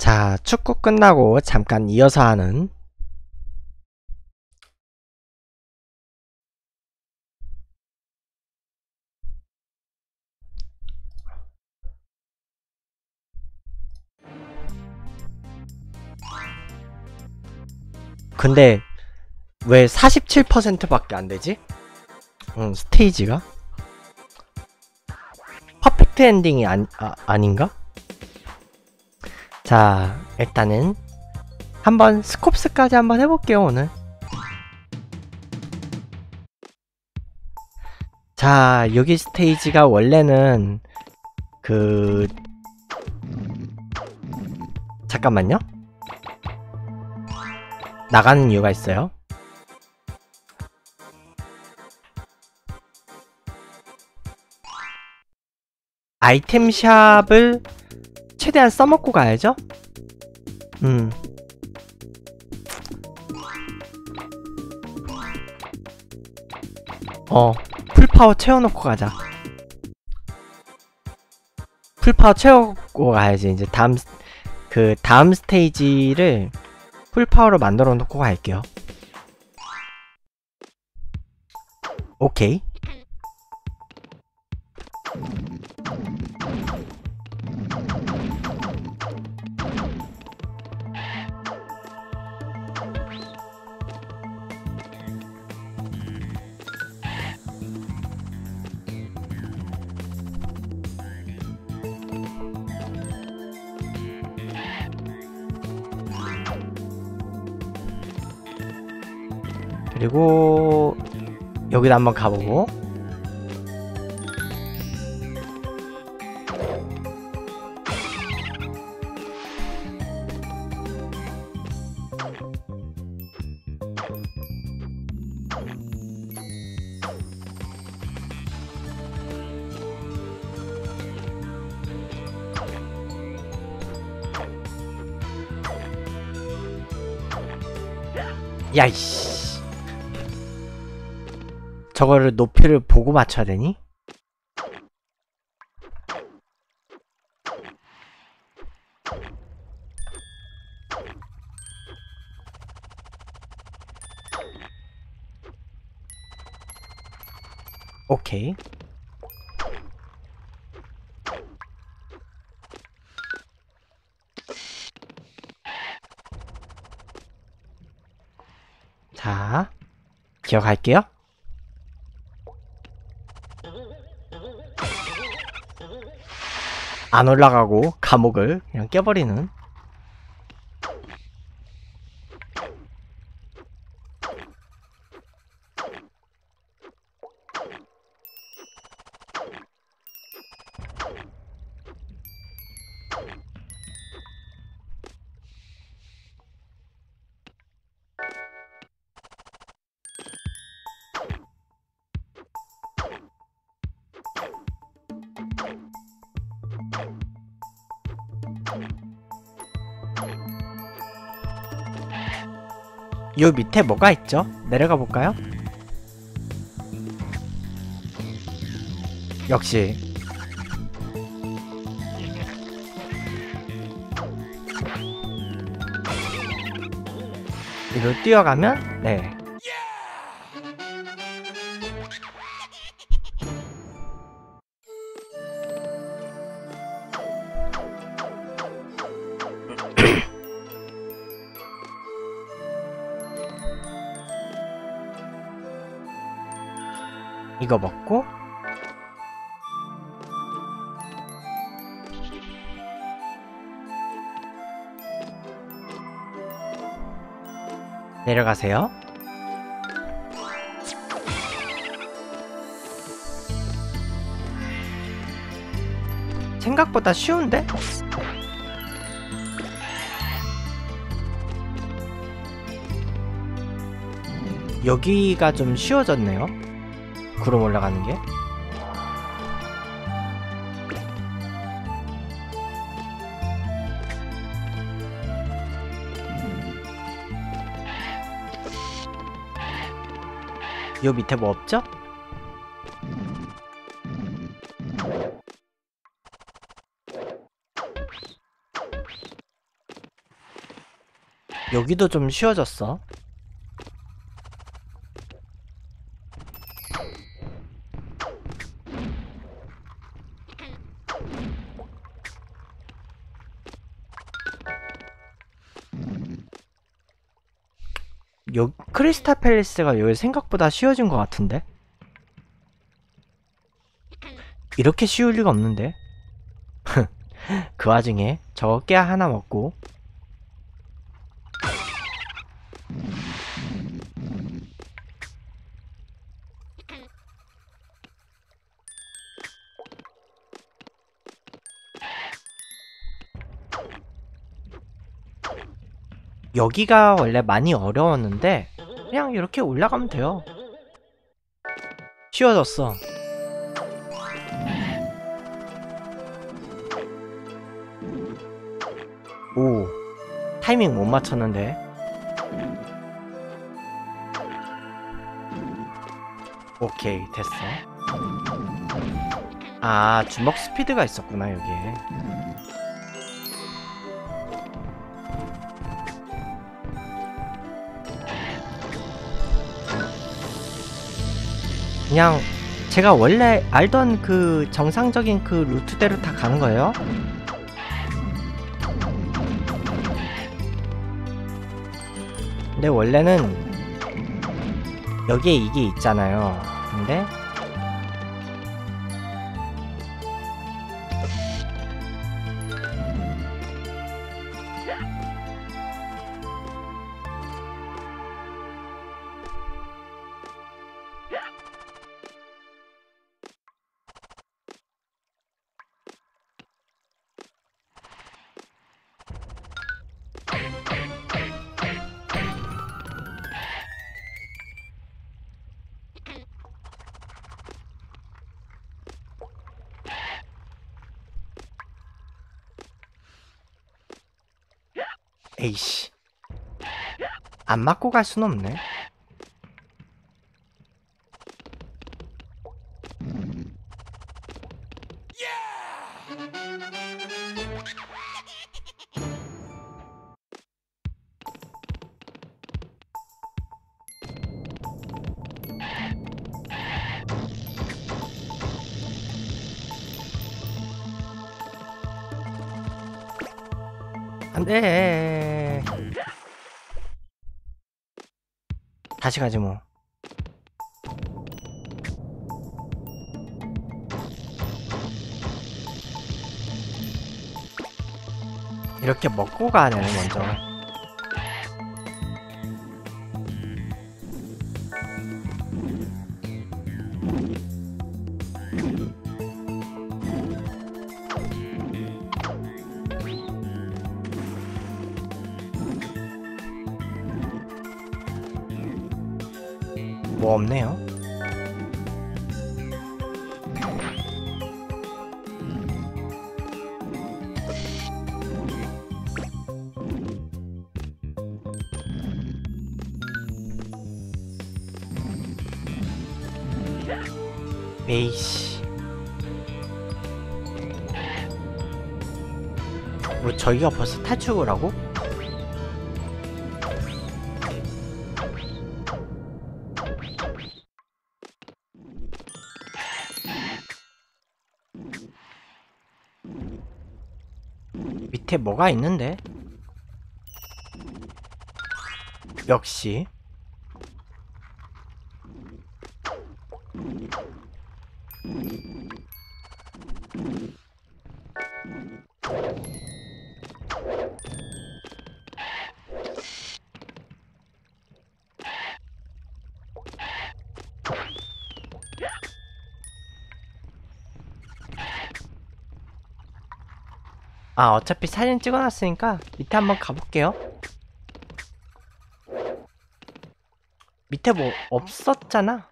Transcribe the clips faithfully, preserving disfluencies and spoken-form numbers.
자, 축구 끝나고 잠깐 이어서 하는 근데 왜 사십칠 퍼센트 밖에 안 되지? 응, 스테이지가? 퍼펙트 엔딩이 아니, 아, 아닌가? 자, 일단은 한번 스콥스까지 한번 해볼게요, 오늘. 자, 여기 스테이지가 원래는 그... 잠깐만요. 나가는 이유가 있어요. 아이템샵을 최대한 써먹고 가야죠? 음. 어, 풀파워 채워놓고 가자. 풀파워 채우고 가야지. 이제 다음, 그 다음 스테이지를 풀파워로 만들어 놓고 갈게요. 오케이. 그리고 여기도 한번 가보고 야이씨, 저거를 높이를 보고 맞춰야 되니? 오케이. 자, 기억할게요. 안 올라가고 감옥을 그냥 깨버리는. 요 밑에 뭐가 있죠? 내려가 볼까요? 역시 이걸 뛰어가면 네. 이거 먹고 내려가세요. 생각보다 쉬운데? 여기가 좀 쉬워졌네요. 구름 올라가는 게. 요 밑에 뭐 없죠? 여기도 좀 쉬워졌어. 요 크리스탈 팰리스가 여기 생각보다 쉬워진 것 같은데? 이렇게 쉬울 리가 없는데? 그 와중에 저거 깨 하나 먹고 여기가 원래 많이 어려웠는데 그냥 이렇게 올라가면 돼요. 쉬워졌어. 오, 타이밍 못 맞췄는데. 오케이, 됐어. 아, 주먹 스피드가 있었구나 여기에. 그냥 제가 원래 알던 그 정상적인 그 루트대로 다 가는 거예요. 근데 원래는 여기에 이게 있잖아요. 근데 에이씨, 안 맞고 갈 순 없네. 안돼. 다시 가지 뭐. 이렇게 먹고 가야 되네 먼저. 뭐 없네요. 에이씨, 뭐 저희가 벌써 탈출을 하고? 밑에 뭐가 있는데? 역시 아, 어차피 사진 찍어놨으니까 밑에 한번 가볼게요. 밑에 뭐 없었잖아.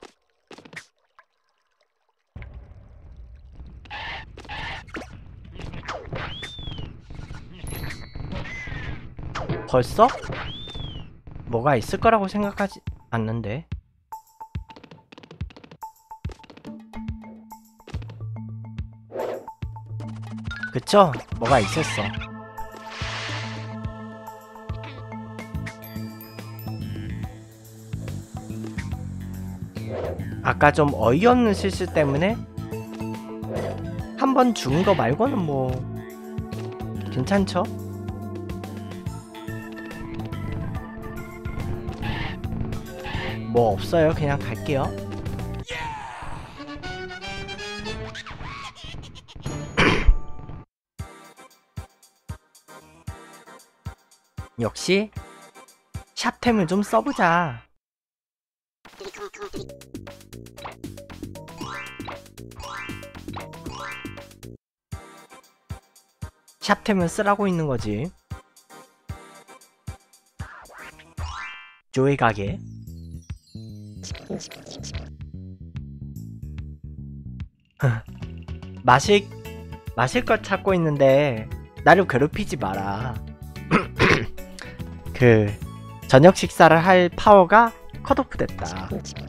벌써? 뭐가 있을 거라고 생각하지 않는데. 그쵸? 뭐가 있었어. 아까 좀 어이없는 실수 때문에 한 번 죽은 거 말고는 뭐 괜찮죠? 뭐 없어요. 그냥 갈게요. 역시 샵템을 좀 써보자. 샵템을 쓰라고 있는 거지. 조이 가게. 마실 마실 것 찾고 있는데 나를 괴롭히지 마라. 그 저녁 식사를 할 파워가 컷오프 됐다.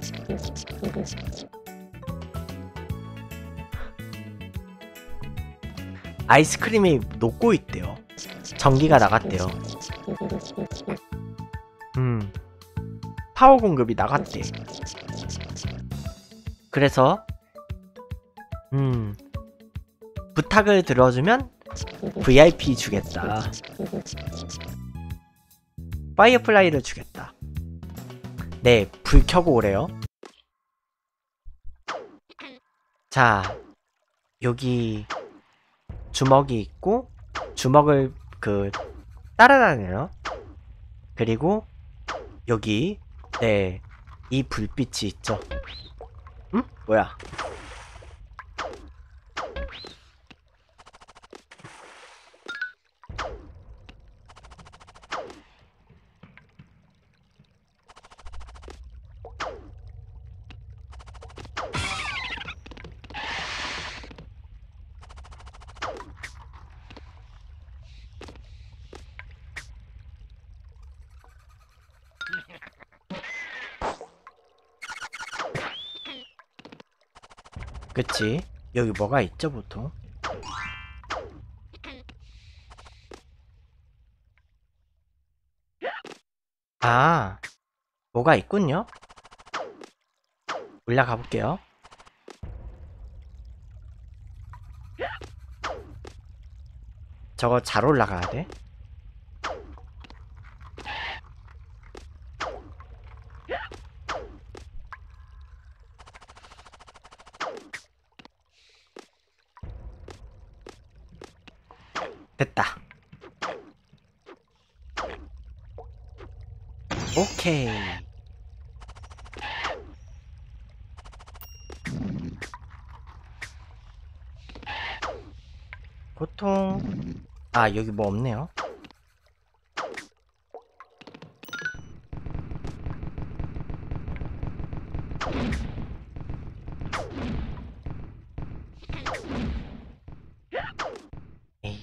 아이스크림이 녹고 있대요. 전기가 나갔대요. 음, 파워 공급이 나갔대. 그래서 음, 부탁을 들어주면 브이아이피 주겠다. 파이어플라이를 주겠다. 네, 불 켜고 오래요. 자, 여기 주먹이 있고 주먹을 그 따라다녀요. 그리고 여기 네, 이 불빛이 있죠. 응? 뭐야? 그치? 여기 뭐가 있죠 보통? 아, 뭐가 있군요? 올라가 볼게요. 저거 잘 올라가야 돼. 됐다. 오케이. 보통 아, 여기 뭐 없네요. 에이.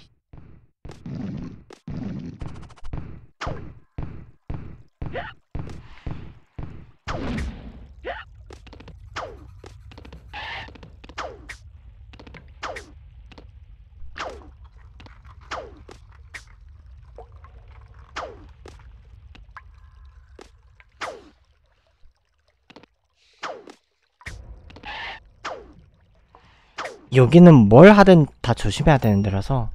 여기는 뭘 하든 다 조심해야 되는 데라서.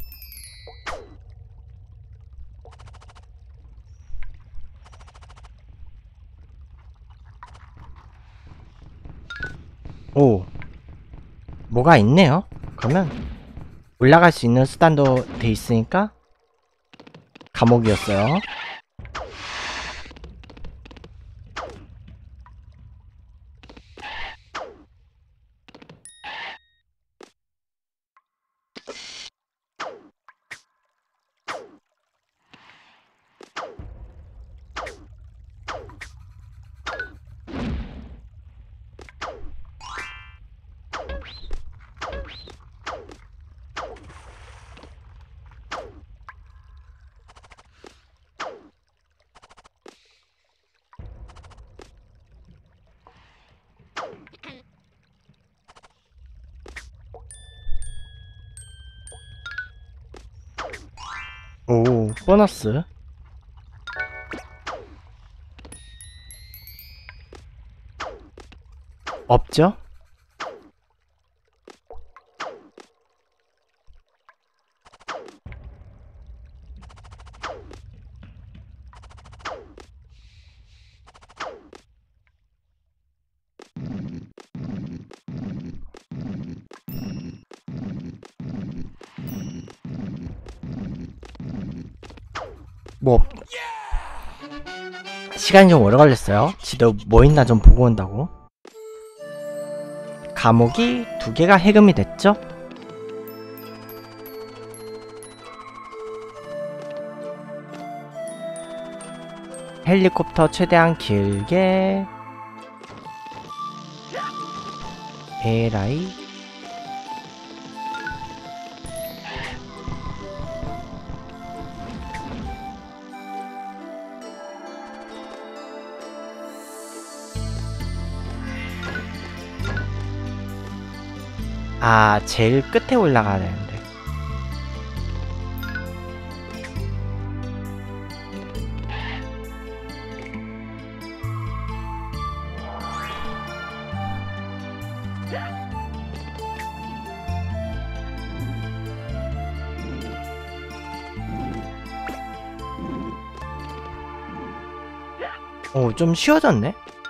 오, 뭐가 있네요. 그러면 올라갈 수 있는 수단도 돼 있으니까. 감옥이었어요. 오, 보너스. 없죠? 뭐 시간이 좀 오래 걸렸어요. 지도 뭐 있나 좀 보고 온다고. 감옥이 두 개가 해금이 됐죠? 헬리콥터 최대한 길게. 에라이. 아, 제일 끝에 올라가야 되는데. 오, 좀 쉬워졌네?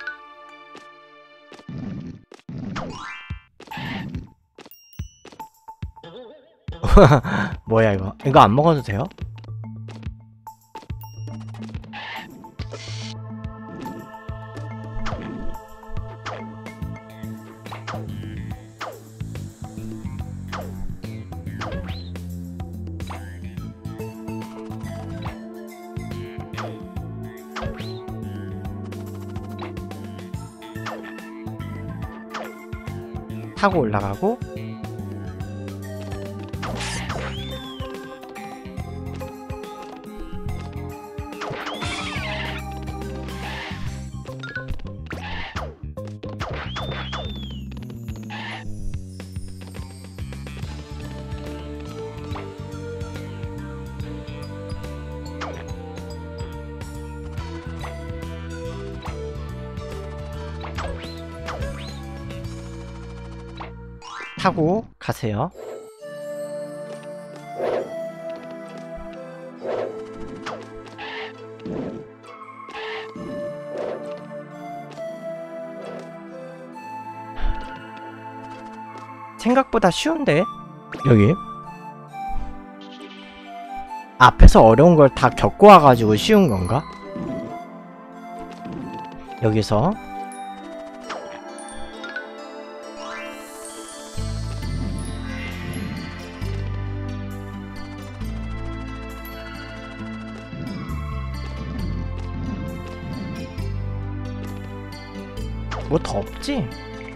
뭐야 이거? 이거 안 먹어도 돼요? 타고 올라가고. 타고 가세요. 생각보다 쉬운데? 여기 앞에서 어려운 걸 다 겪고 와가지고 쉬운 건가? 여기서 뭐 더 없지?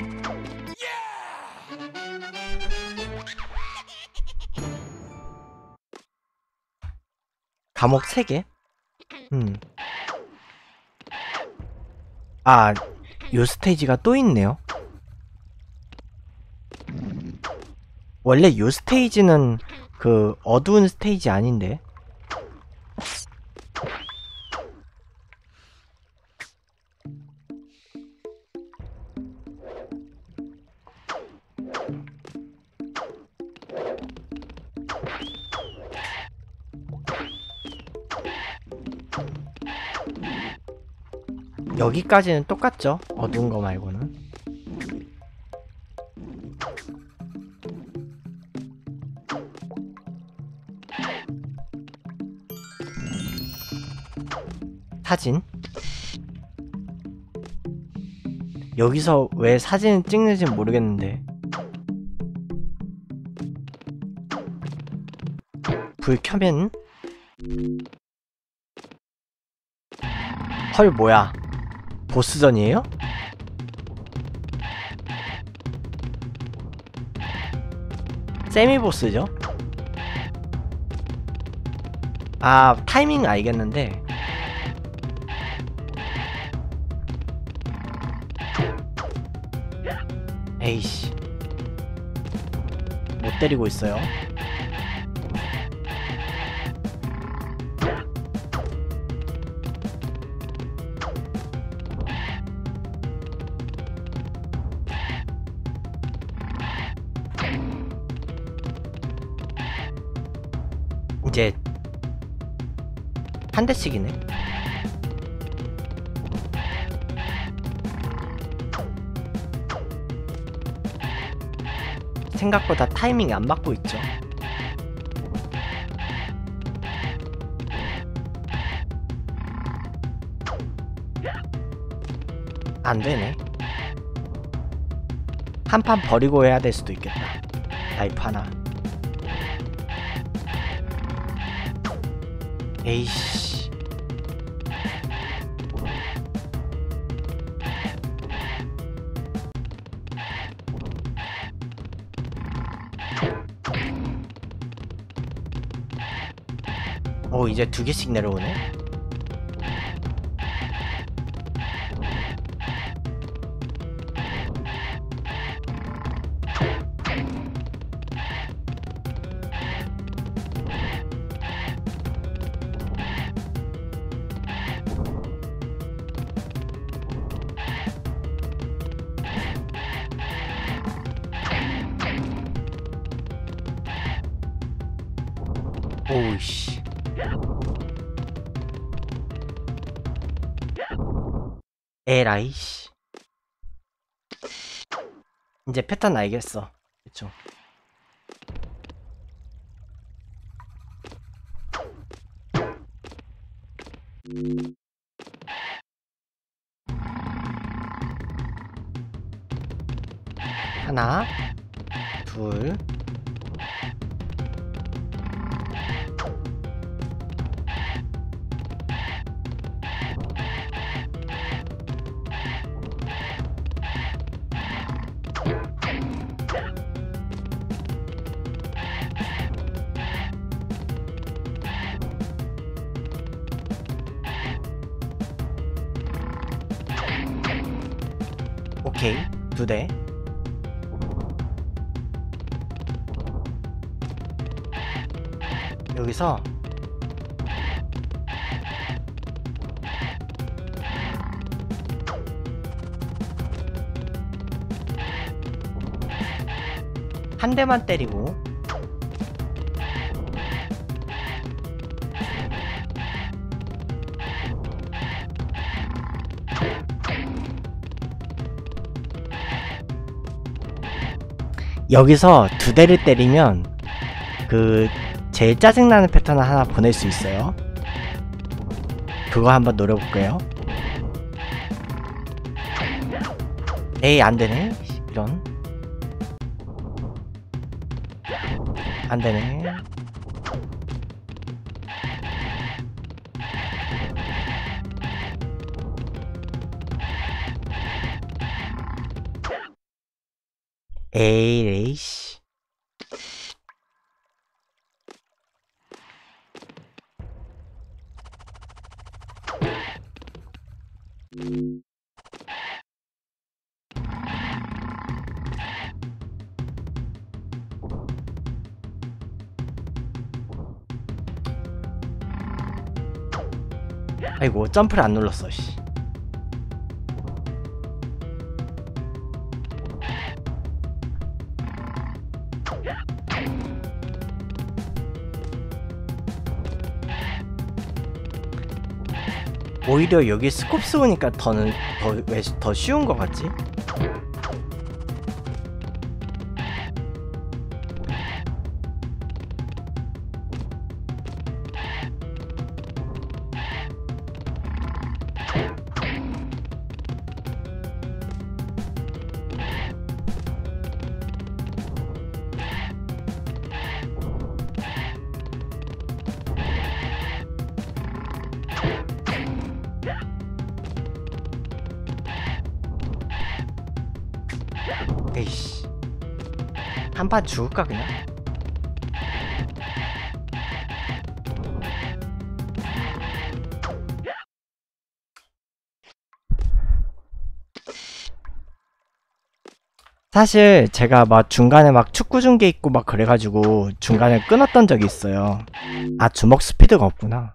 감옥 세 개? 음. 아, 요 스테이지가 또 있네요. 원래 요 스테이지는 그 어두운 스테이지 아닌데. 여기까지는 똑같죠? 어두운 거 말고는. 사진. 여기서 왜 사진을 찍는지 모르겠는데. 불 켜면 헐 뭐야, 보스전이에요? 세미보스죠? 아, 타이밍 알겠는데 에이씨, 못 때리고 있어요. 이제 한 대씩이네. 생각보다 타이밍이 안 맞고 있죠. 안 되네. 한 판 버리고 해야 될 수도 있겠다. 라이프 하나. 에이씨. 오, 이제 두 개씩 내려오네. 오우씨. 에라이씨. 이제 패턴 알겠어. 그쵸? 하나, 둘, 오케이. 두 대. 여기서 한 대만 때리고 여기서 두 대를 때리면 그 제일 짜증나는 패턴을 하나 보낼 수 있어요. 그거 한번 노려볼게요. 에이, 안되네. 이런. 안되네. 에이, 에이씨. 아이고, 점프를 안 눌렀어, 씨. 오히려 여기 스콥스 오니까 더는 더, 왜 더 쉬운 것 같지? 에이씨. 한 판 죽을까 그냥? 사실 제가 막 중간에 막 축구 중계 있고 막 그래가지고 중간에 끊었던 적이 있어요. 아, 주먹 스피드가 없구나.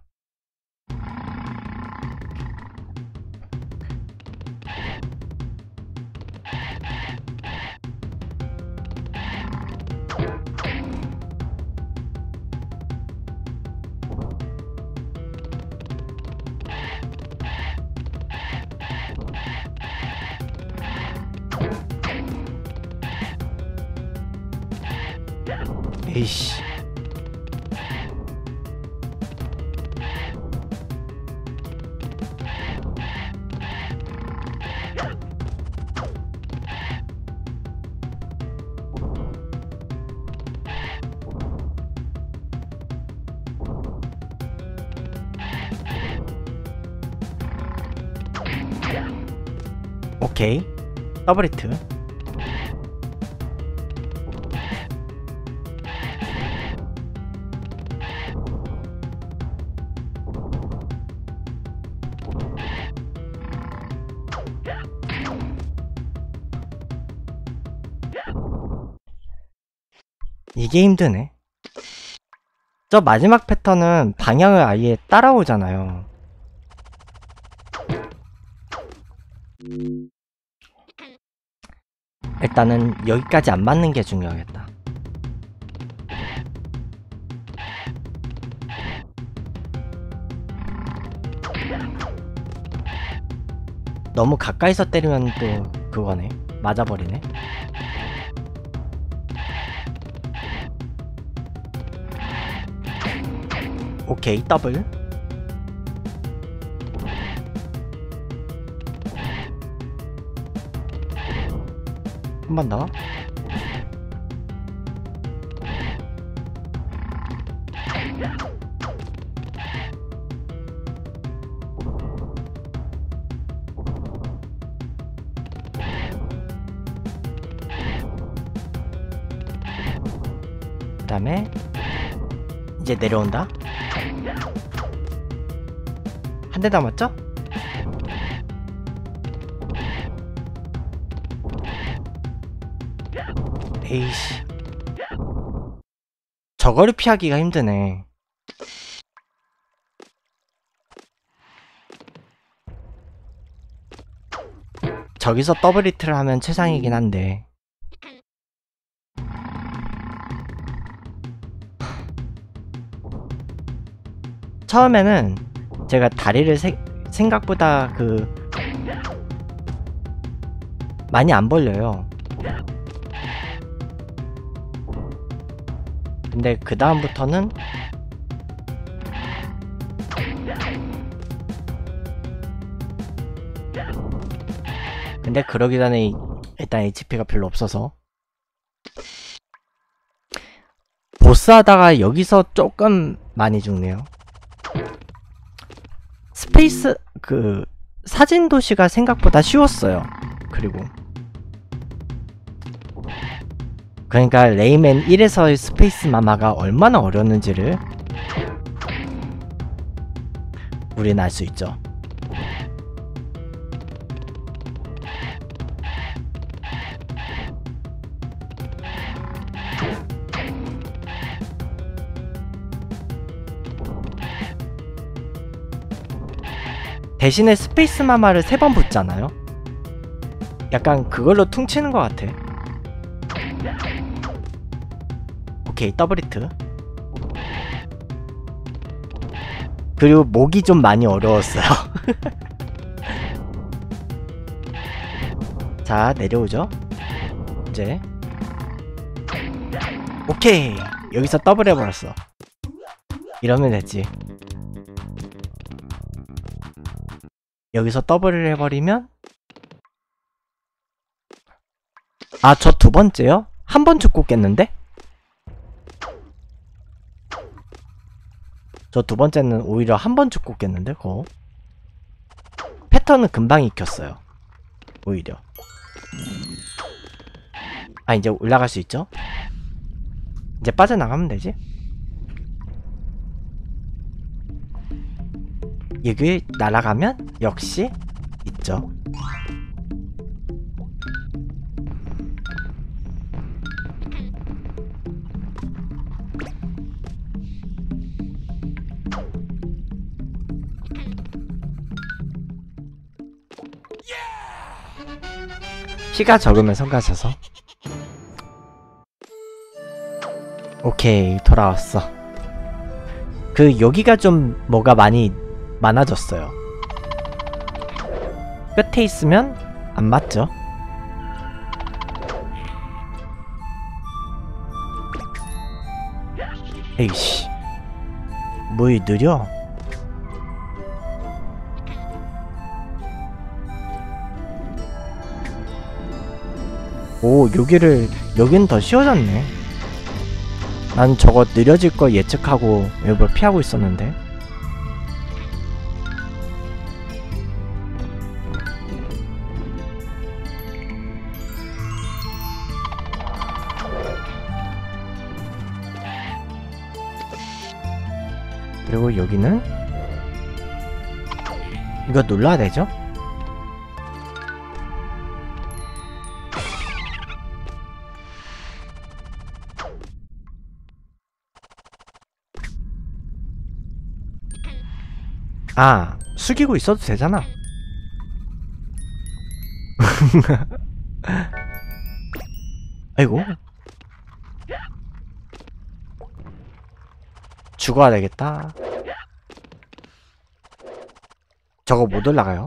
에이씨. 오케이. 더블 히트. 이게 힘드네. 저 마지막 패턴은 방향을 아예 따라오잖아요. 일단은 여기까지 안 맞는 게 중요하겠다. 너무 가까이서 때리면 또 그거네. 맞아버리네. 오케이, 더블. 한 번 더. 그 다음에 이제 내려온다. 한 대 남았죠? 에이씨. 저거를 피하기가 힘드네. 저기서 더블 히트를 하면 최상이긴 한데. 처음에는 제가 다리를 세, 생각보다 그 많이 안 벌려요. 근데 그 다음부터는 근데 그러기 전에 일단 에이치피가 별로 없어서 보스 하다가 여기서 조금 많이 죽네요. 스페이스 그 사진 도시가 생각보다 쉬웠어요. 그리고 그러니까 레이맨 일에서의 스페이스 마마가 얼마나 어려웠는지를 우리는 알 수 있죠. 대신에 스페이스 마마를 세 번 붙잖아요. 약간 그걸로 퉁치는 것 같아. 오케이, 더블 히트. 그리고 목이 좀 많이 어려웠어요. 자, 내려오죠. 이제 오케이, 여기서 더블 해버렸어. 이러면 됐지. 여기서 더블을 해버리면 아, 저 두 번째요? 한 번 죽고 깼는데? 저 두 번째는 오히려 한 번 죽고 깼는데? 그거 패턴은 금방 익혔어요. 오히려. 아, 이제 올라갈 수 있죠? 이제 빠져나가면 되지? 여기 날아가면 역시 있죠. 피가 적으면 성가셔서. 오케이, 돌아왔어. 그 여기가 좀 뭐가 많이 많아졌어요. 끝에 있으면 안 맞죠? 에이씨, 뭐이 느려? 오, 여기를 여긴 더 쉬워졌네. 난 저거 느려질 거 예측하고 일부러 피하고 있었는데. 그리고 여기는 이거 눌러야 되죠? 아, 숙이고 있어도 되잖아. 아이고, 죽어야 되겠다. 저거 못 올라가요?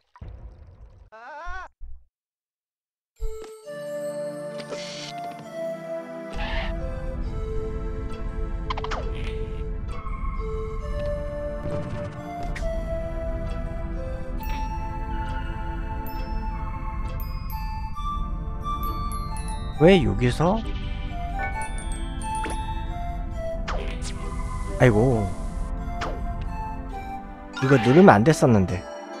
왜 여기서? 아이고, 이거 누르면 안 됐었는데.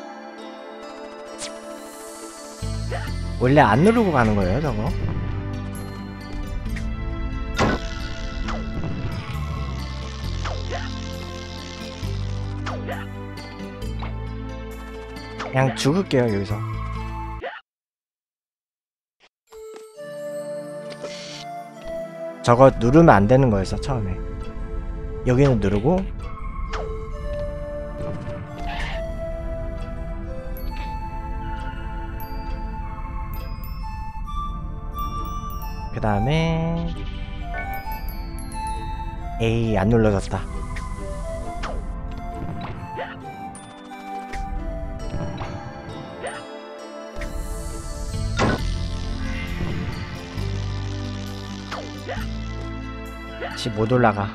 원래 안 누르고 가는 거예요, 저거? 그냥 죽을게요, 여기서. 저거 누르면 안 되는 거였어, 처음에. 여기는 누르고, 그 다음에 에이, 안 눌러졌다. 다시 못 올라가.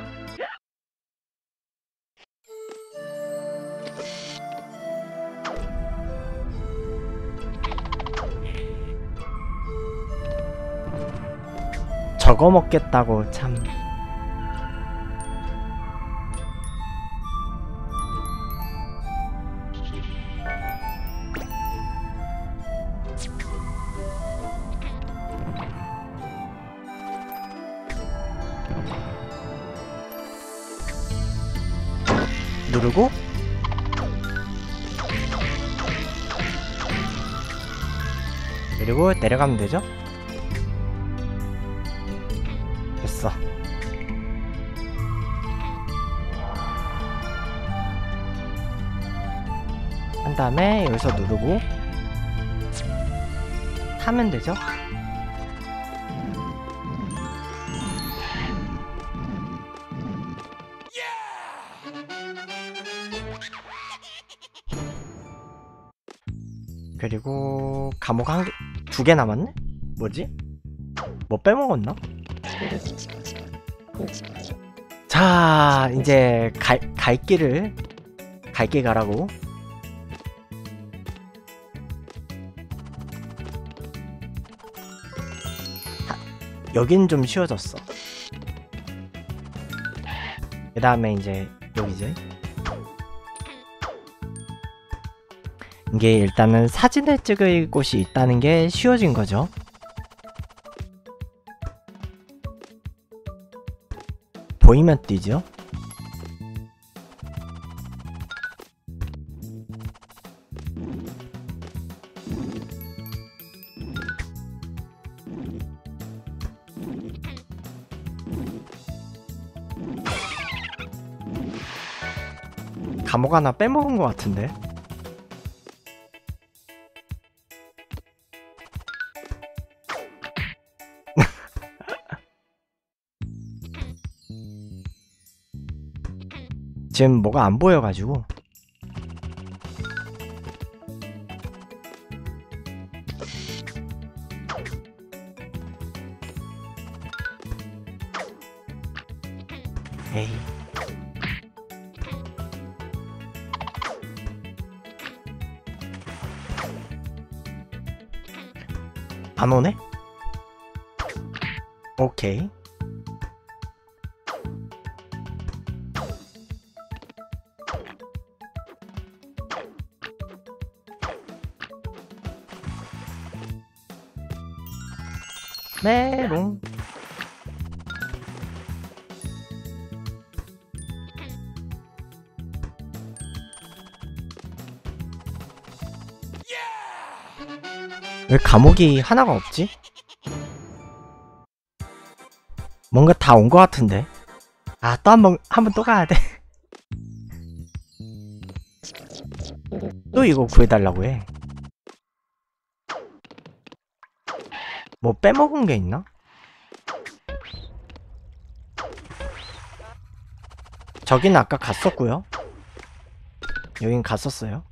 저거 먹겠다고 참. 누르고 그리고 내려가면 되죠? 됐어. 한 다음에 여기서 누르고 타면 되죠? 그리고 감옥 한 개, 두 개 남았네? 뭐지? 뭐 빼먹었나? 자, 이제 갈, 갈 길을 갈 길 가라고. 하, 여긴 좀 쉬워졌어. 그 다음에 이제 여기지. 이게 일단은 사진을 찍을 곳이 있다는 게 쉬워진 거죠. 보이면 뛰죠. 감옥 하나 빼먹은 것 같은데. 지금 뭐가 안 보여가지고. 에이, 안 오네? 오케이. 메롱. 왜 감옥이 하나가 없지? 뭔가 다 온 것 같은데. 아, 또 한 번, 한 번 또 가야 돼. 또 이거 구해달라고 해. 뭐 빼먹은 게 있나? 저기는 아까 갔었고요. 여긴 갔었어요.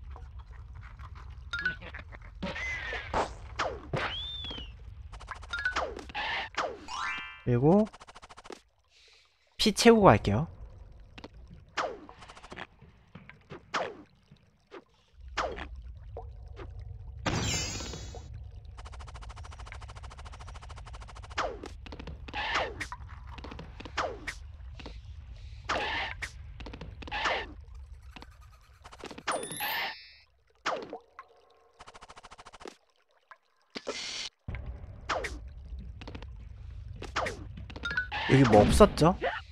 그리고 피 채우고 갈게요. 여기 뭐 없었죠?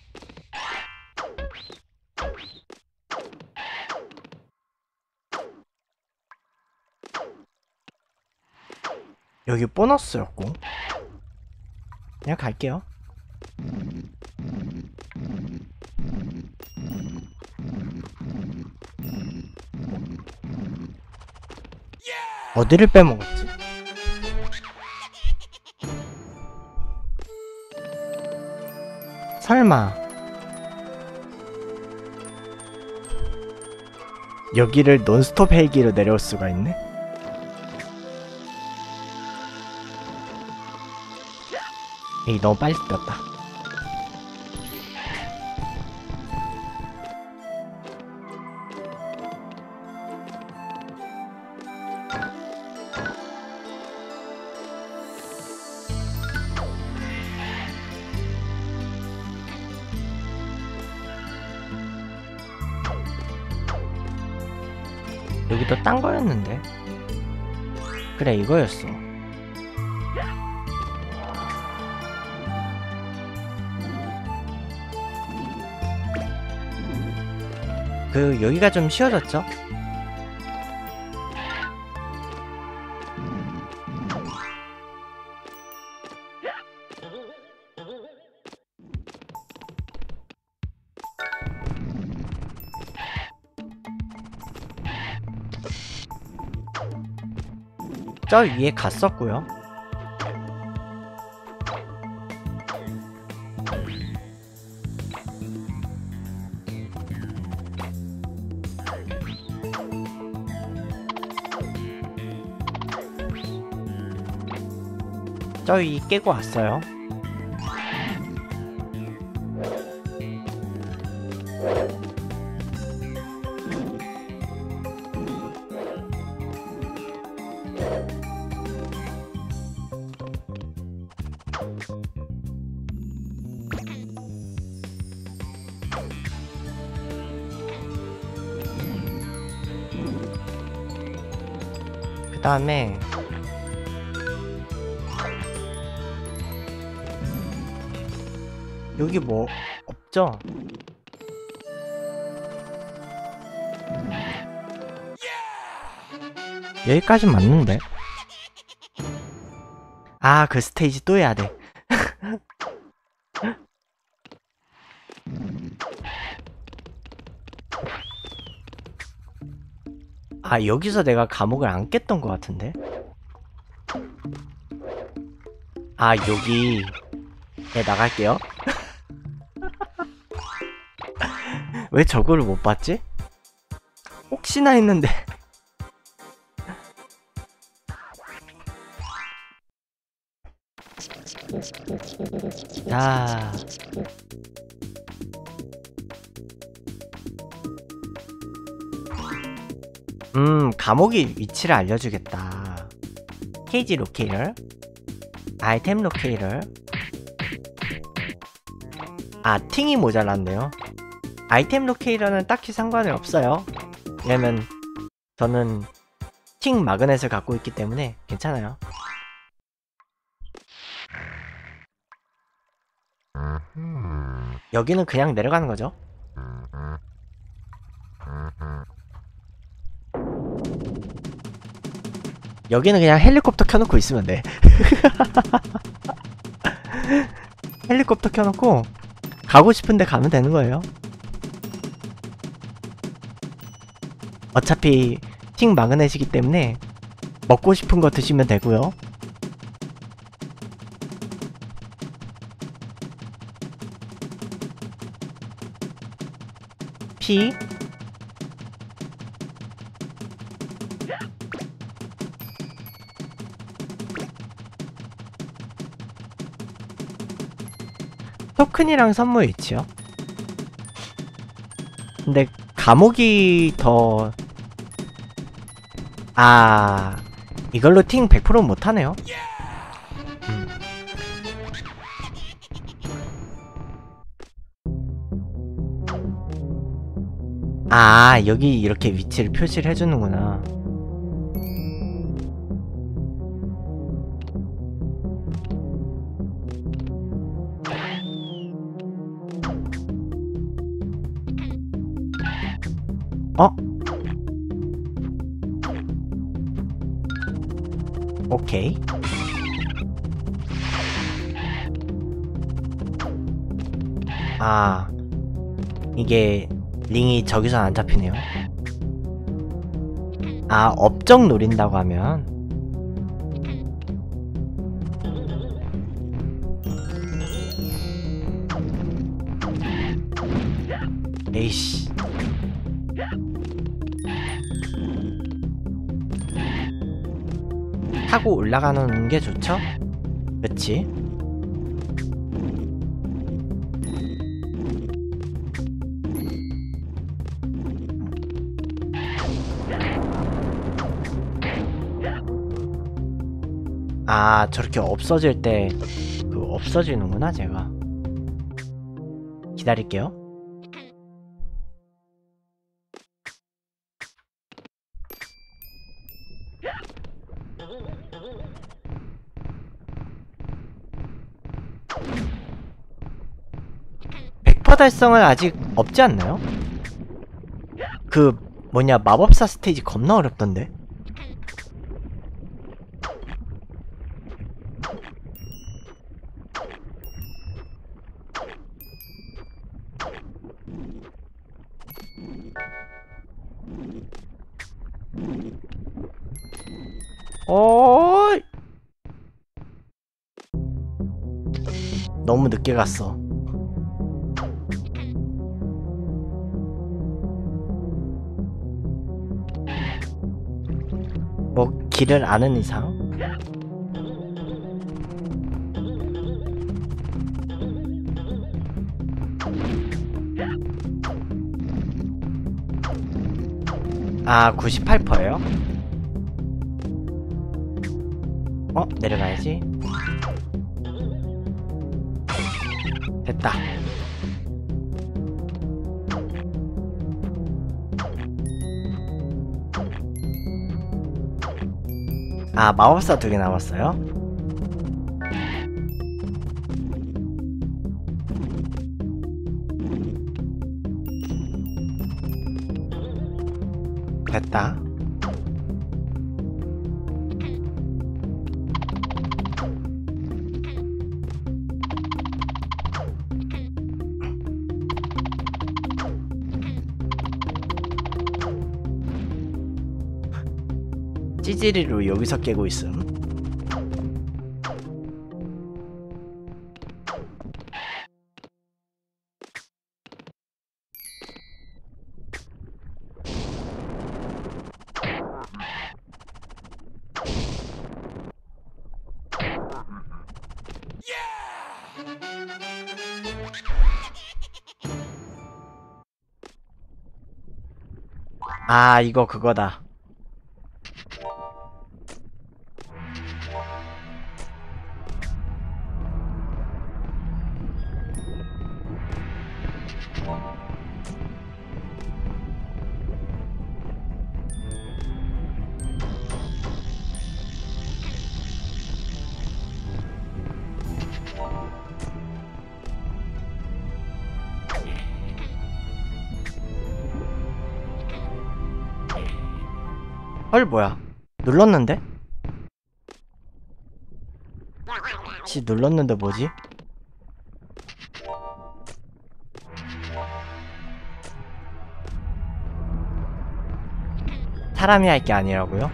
여기 보너스였고. 그냥 갈게요. 어디를 빼먹었지? 설마 여기를 논스톱 헬기로 내려올 수가 있네? 에이, 너무 빨리 뛰었다. 여기도 딴 거였는데. 그래, 이거였어. 그 여기가 좀 쉬워졌죠? 저 위에 갔었고요. 저 위 깨고 왔어요. 그 다음에 여기 뭐 없죠? 여기까진 맞는데? 아, 그 스테이지 또 해야 돼. 아, 여기서 내가 감옥을 안 깼던 것 같은데? 아, 여기. 네, 나갈게요. 왜 저거를 못 봤지? 혹시나 했는데. 야. 음, 감옥의 위치를 알려주겠다. 케이지 로케이터. 아이템 로케이터. 아, 팅이 모자랐네요. 아이템 로케이터는 딱히 상관이 없어요. 왜냐면 저는 팅 마그넷을 갖고 있기 때문에 괜찮아요. 여기는 그냥 내려가는 거죠. 여기는 그냥 헬리콥터 켜놓고 있으면 돼. 헬리콥터 켜놓고 가고 싶은데 가면 되는 거예요. 어차피 팅 마그넷이기 때문에 먹고 싶은 거 드시면 되고요. 피 토큰이랑 선물 있지요. 근데 감옥이 더... 아... 이걸로 팅 백 퍼센트 못하네요. 음. 아, 여기 이렇게 위치를 표시를 해주는구나. 어? 오케이. 아, 이게 링이 저기서 안 잡히네요. 아, 업적 노린다고 하면 에이씨. 타고 올라가는 게 좋죠? 그치? 아, 저렇게 없어질 때 그 없어지는구나. 제가 기다릴게요. 백 퍼센트 달성은 아직 없지 않나요? 그 뭐냐, 마법사 스테이지 겁나 어렵던데. 어이, 너무 늦게 갔어. 뭐 길을 아는 이상. 아, 구십팔 퍼센트예요? 어? 내려가야지. 됐다. 아, 마법사 두 개 남았어요? 됐다. 찌질이로 여기서 깨고 있음. 아, 이거 그거다. 헐 뭐야 눌렀는데? 지 눌렀는데 뭐지? 사람이 할 게 아니라고요?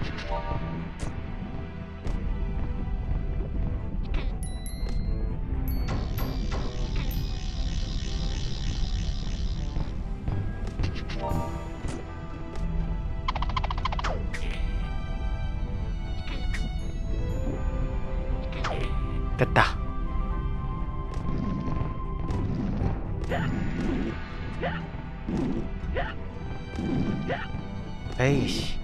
됐다. 에이씨.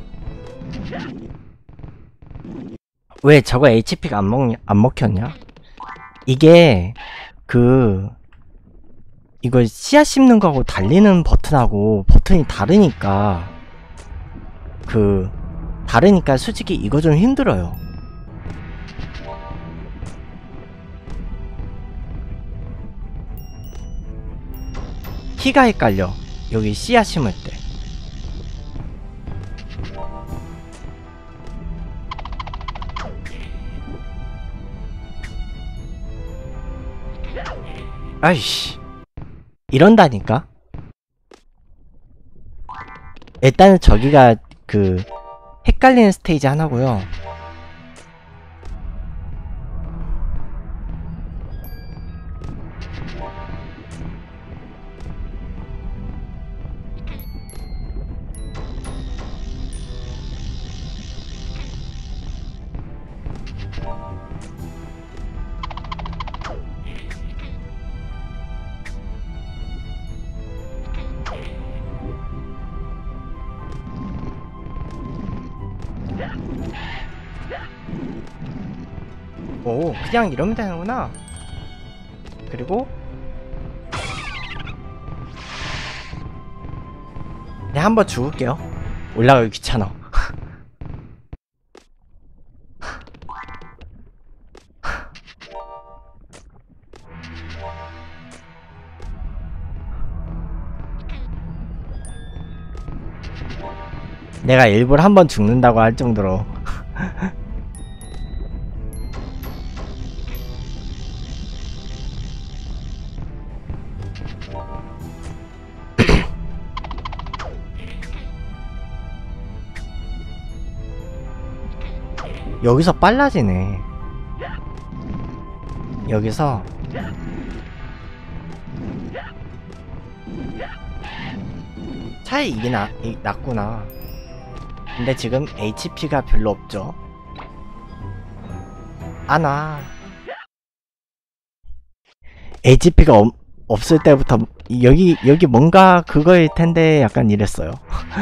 왜 저거 에이치피가 안 먹, 안 먹혔냐? 이게, 그, 이거 씨앗 심는 거하고 달리는 버튼하고 버튼이 다르니까, 그, 다르니까 솔직히 이거 좀 힘들어요. 키가 헷갈려. 여기 씨앗 심을 때. 아이씨. 이런다니까? 일단은 저기가 그 헷갈리는 스테이지 하나고요. 오, 그냥 이러면 되는구나. 그리고 네, 한번 죽을게요. 올라가기 귀찮아. 내가 일부러 한번 죽는다고 할 정도로. 여기서 빨라지네. 여기서 차라리 이게 나, 이, 낫구나. 근데 지금 에이치피가 별로 없죠. 안 와. 에이치피가 없, 없을 때부터 여기 여기 뭔가 그거일 텐데 약간 이랬어요.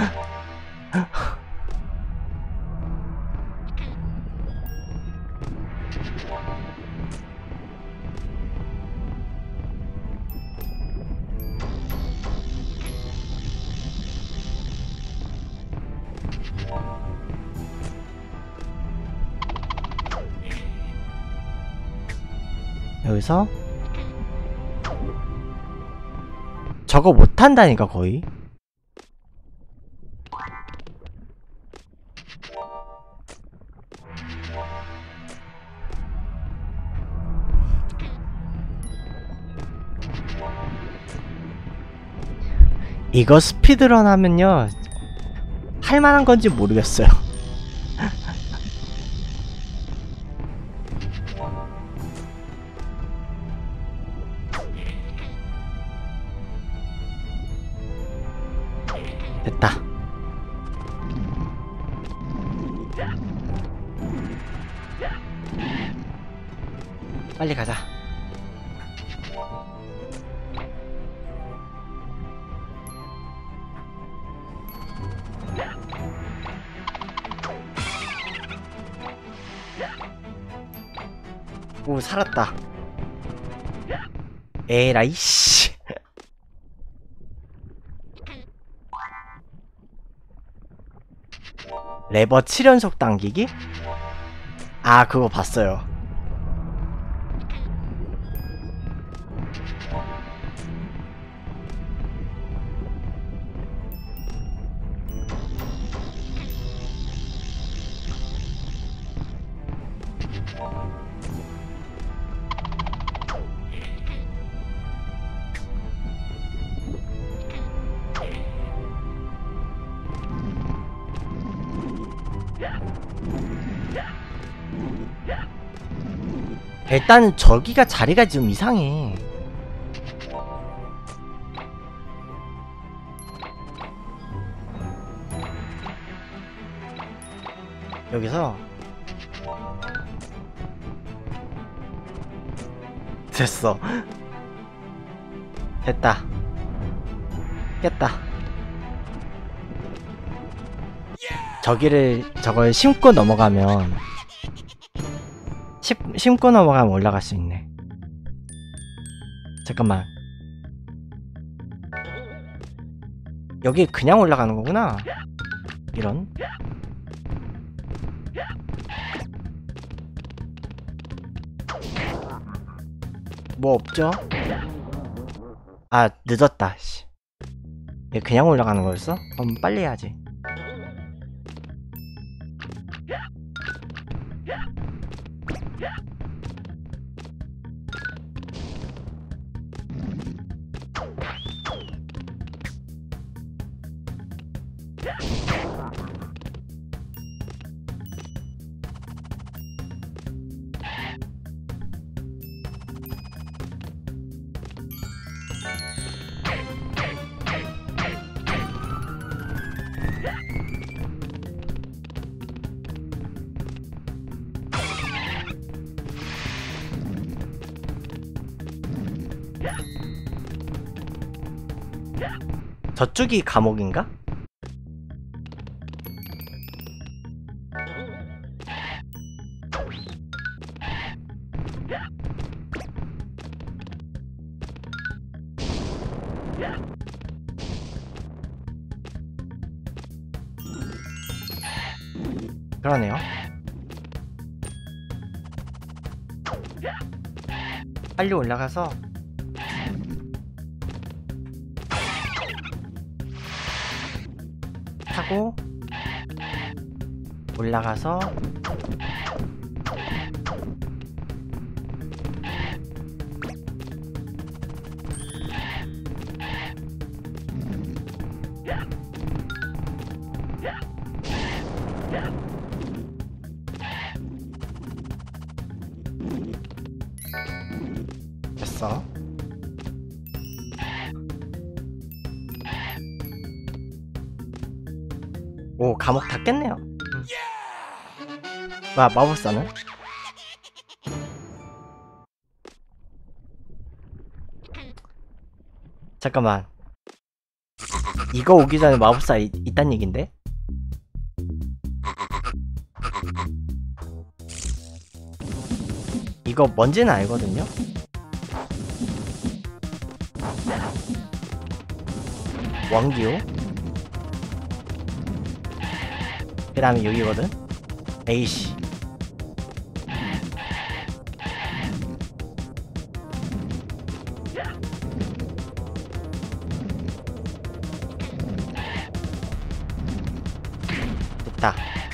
여기서 저거 못한다니까 거의. 이거 스피드런 하면요 할만한 건지 모르겠어요. 됐다. 빨리 가자. 오, 살았다. 에라이 씨. 레버 칠 연속 당기기? 아, 그거 봤어요. 일단 저기가 자리가 좀 이상해. 여기서 됐어. 됐다. 깼다. 저기를 저걸 심고 넘어가면 심, 심고 넘어가면 올라갈 수 있네. 잠깐만. 여기 그냥 올라가는 거구나. 이런. 뭐 없죠? 아, 늦었다. 씨. 얘 그냥 올라가는 거였어? 그럼 빨리 해야지. 저쪽이 감옥인가? 그러네요. 빨리 올라가서 타고 올라가서 됐어. 오, 감옥 다 깼네요. 음. 와, 마법사는? 잠깐만. 이거 오기 전에 마법사 이, 있단 얘긴데? 이거 뭔지는 알거든요? 왕기호? 그 다음에 여기거든? 에이씨. 됐다.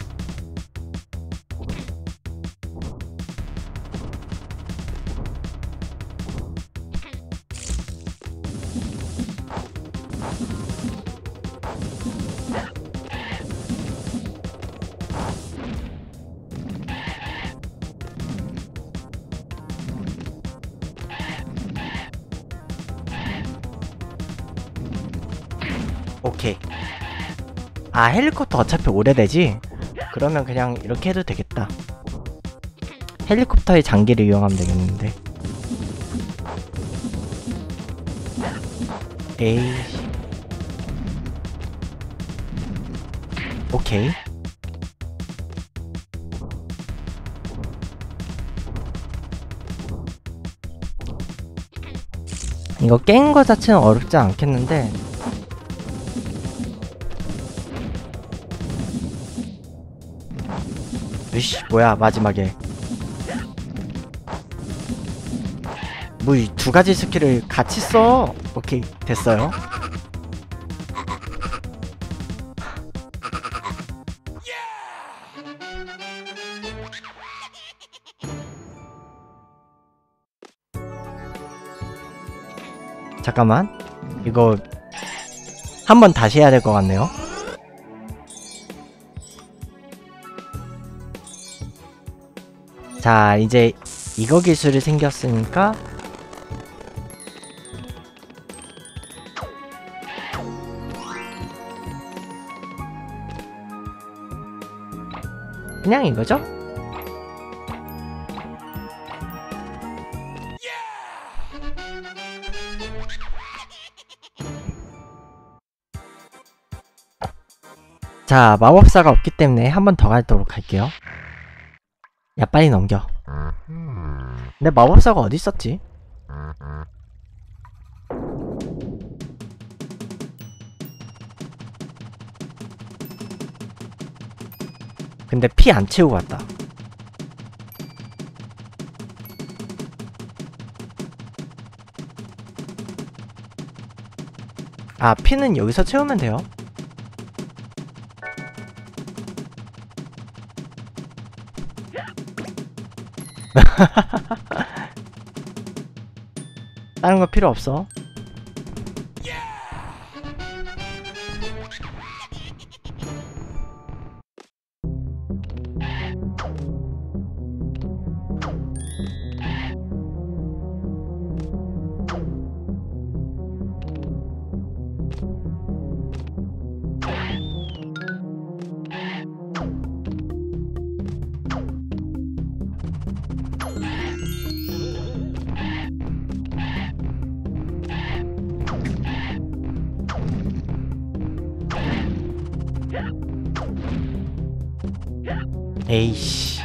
오케이. 아, 헬리콥터 어차피 오래되지? 그러면 그냥 이렇게 해도 되겠다. 헬리콥터의 장기를 이용하면 되겠는데. 에이. 오케이. 이거 게임 거 자체는 어렵지 않겠는데 으이씨, 뭐야 마지막에 뭐 이 두 가지 스킬을 같이 써. 오케이, 됐어요. 잠깐만, 이거 한번 다시 해야 될 것 같네요. 자, 이제 이거 기술이 생겼으니까 그냥 이거죠? 자, 마법사가 없기 때문에 한 번 더 가도록 할게요. 야, 빨리 넘겨. 근데 마법사가 어디 있었지? 근데 피 안 채우고 왔다. 아, 피는 여기서 채우면 돼요. 다른 거 필요 없어. 에이씨.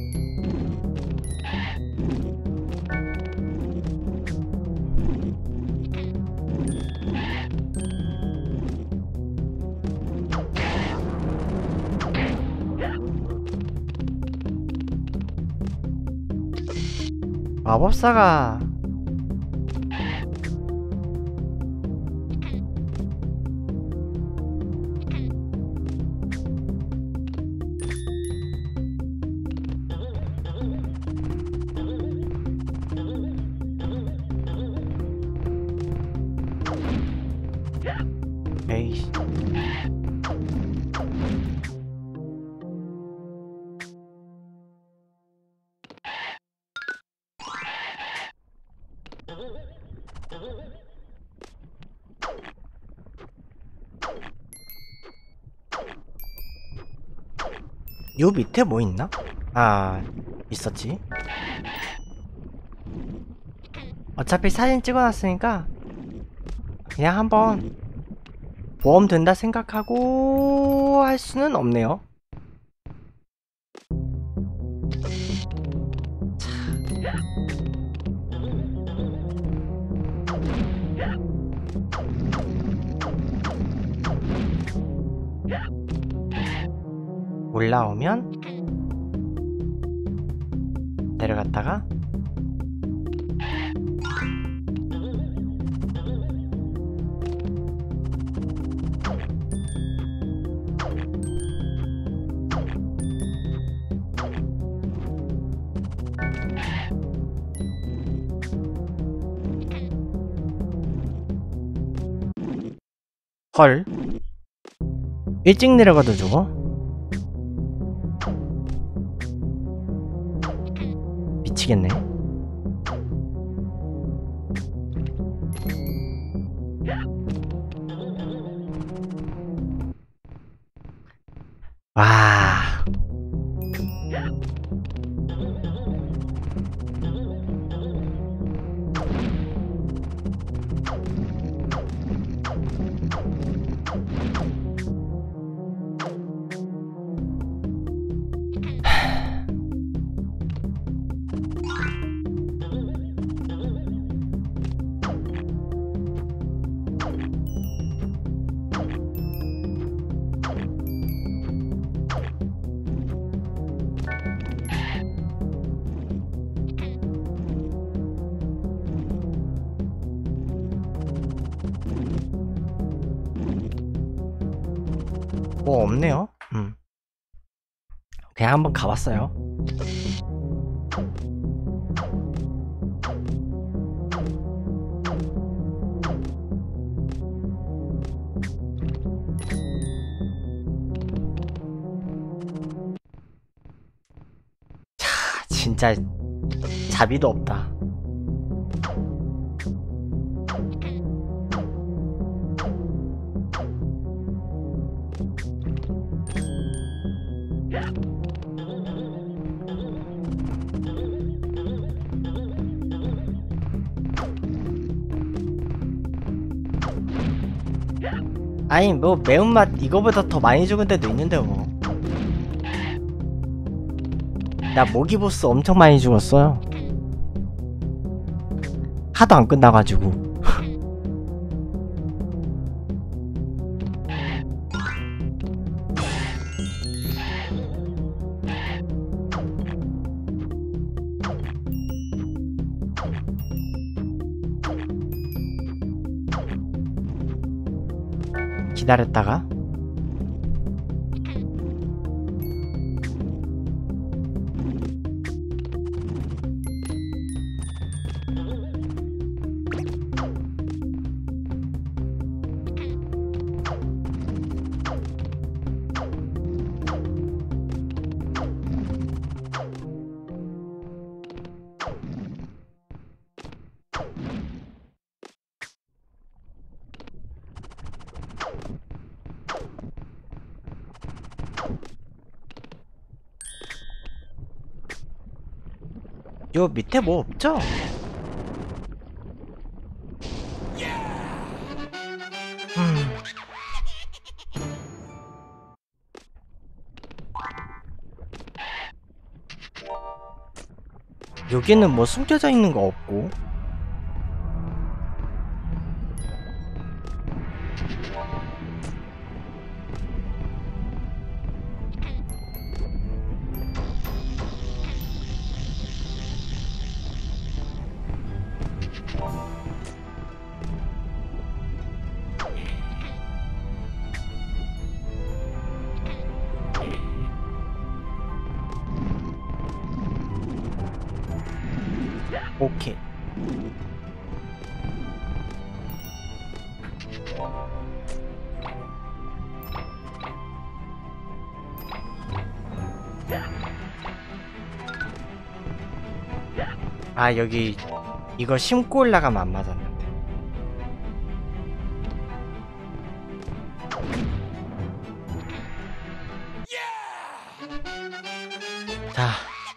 마법사가 에이씨. 요 밑에 뭐 있나? 아, 있었지. 어차피 사진 찍어놨으니까 그냥 한번 보험 된다 생각하고 할 수는 없네요. 올라오면 내려갔다가 헐, 일찍 내려가도 죽어? 미치겠네. 와. 뭐 없네요. 음. 그냥 한번 가봤어요. 자, 진짜 자비도 없다. 아니 뭐 매운맛 이거보다 더 많이 죽은 데도 있는데 뭐. 나 모기보스 엄청 많이 죽었어요. 하도 안 끝나가지고. 기다렸다가 요 밑에 뭐 없죠? 음. 여기는 뭐 숨겨져 있는 거 없고. 오케이. 아 여기 이거 심고 올라가면 안 맞았는데. 자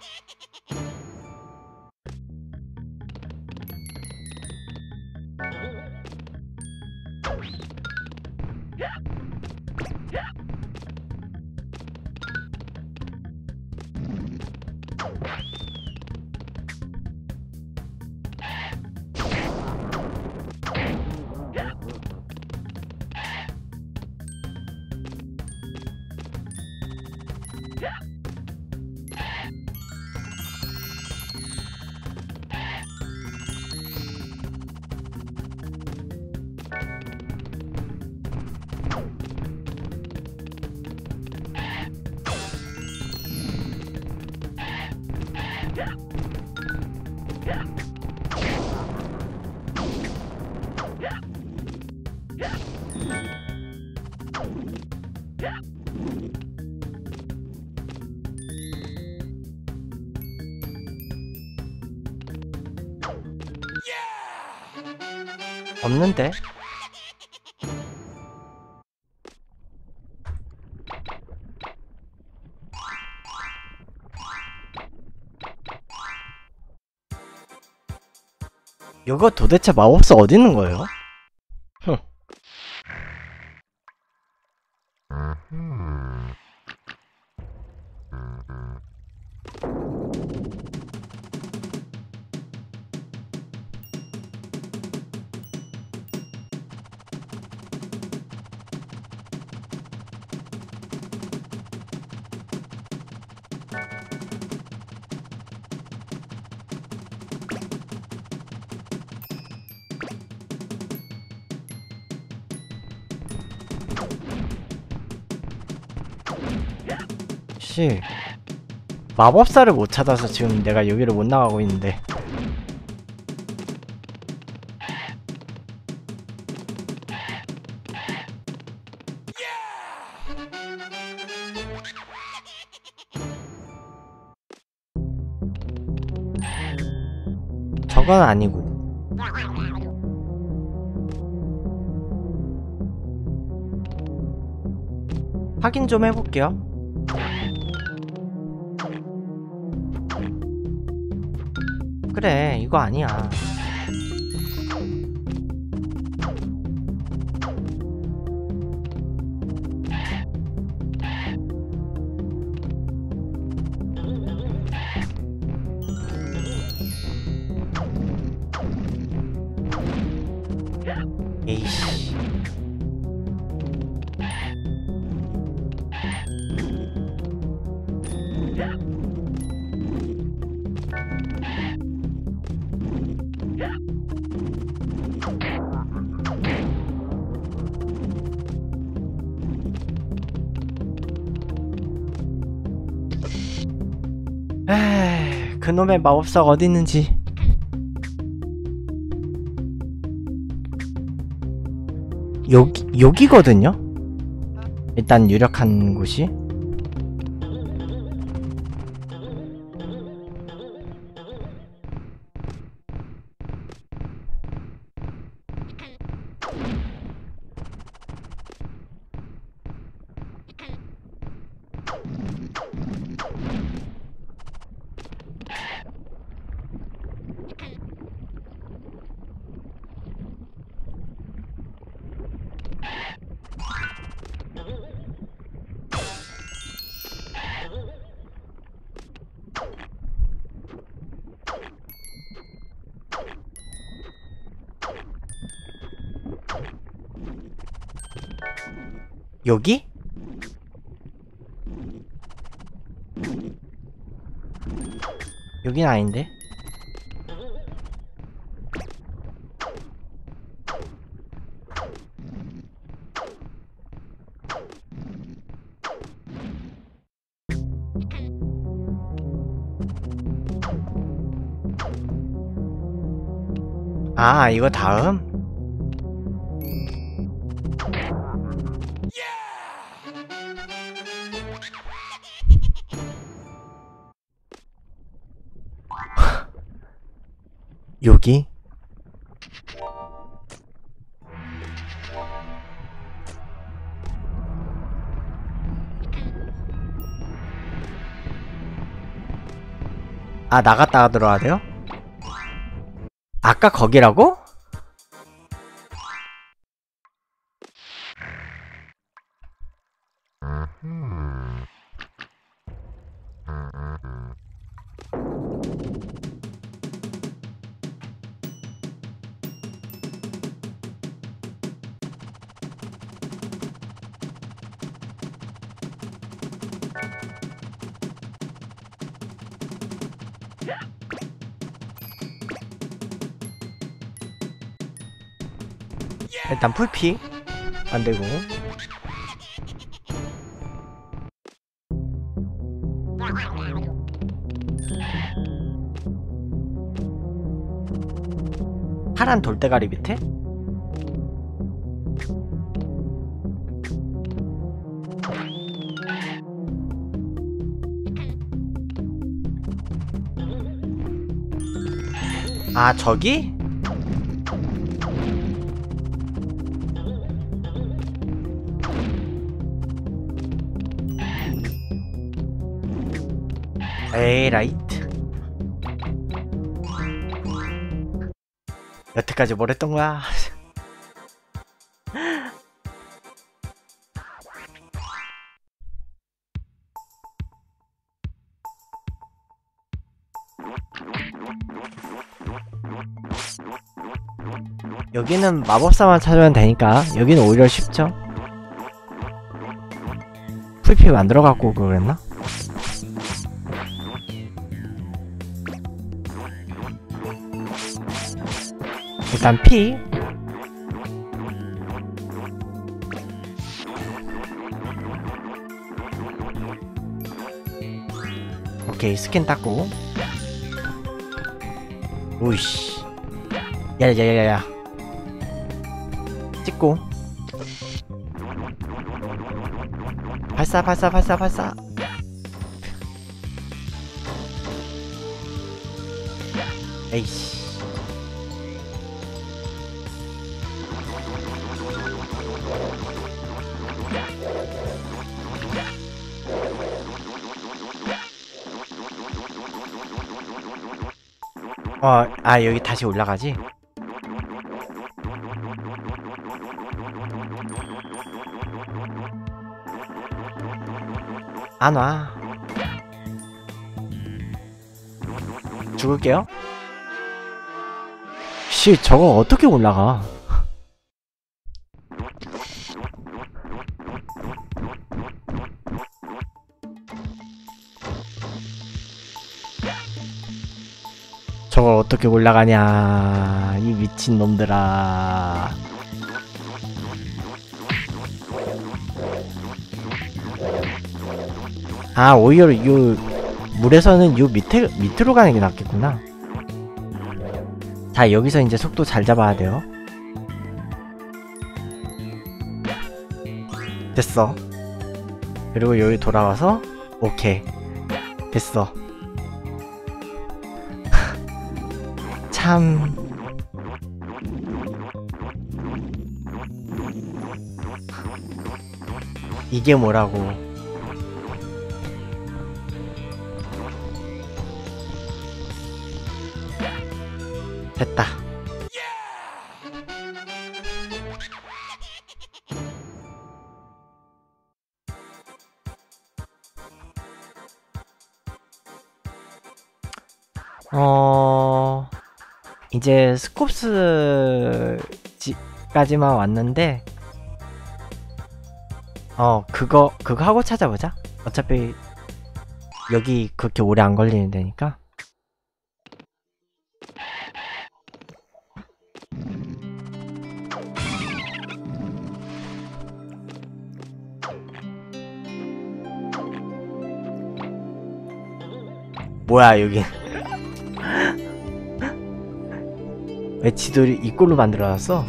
없는데? 이거 도대체 마법사 어디 있는 거예요? 흠. 씨, 마법사를 못 찾아서 지금 내가 여기를 못 나가고 있는데. 저건 아니고. 확인 좀 해볼게요. 그래, 이거 아니야. 에이씨. 에이, 그놈의 마법사가 어디 있는지. 여기, 여기거든요? 일단 유력한 곳이. 여기? 여긴 아닌데? 아, 이거 다음? 여기? 아, 나갔다가 들어와야 돼요? 아까 거기라고? 일단 풀피 안되고. 파란 돌대가리 밑에? 아, 저기? 에라이트. 여태까지 뭘 했던 거야? 여기는 마법사만 찾으면 되니까 여기는 오히려 쉽죠? 풀피 만들어갖고 그랬나? 일단 피. 오케이, 스캔 닦고. 우이씨. 야야야야야. 찍고. 발사 발사 발사 발사. 에이씨. 어, 아, 여기 다시 올라가지? 안 와. 죽을게요. 씨, 저거 어떻게 올라가? 저걸 어떻게 올라가냐, 이 미친 놈들아. 아, 오히려 요 물에서는 요 밑에 밑으로 가는 게 낫겠구나. 자, 여기서 이제 속도 잘 잡아야 돼요. 됐어. 그리고 여기 돌아와서 오케이 됐어. 참 이게 뭐라고. 됐다. 어... 이제 스콥스까지만 왔는데 어 그거 그거 하고 찾아보자. 어차피 여기 그렇게 오래 안 걸리는 데니까. 뭐야 여기. 왜 지도를 이꼴로 만들어놨어?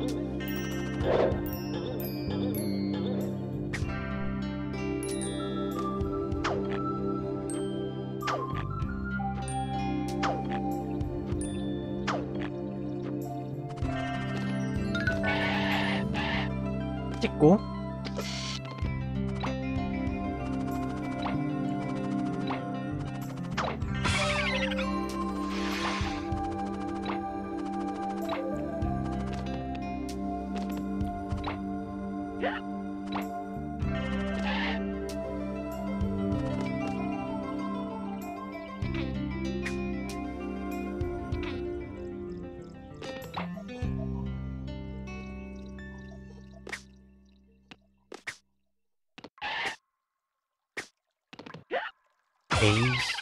찍고 에이씨.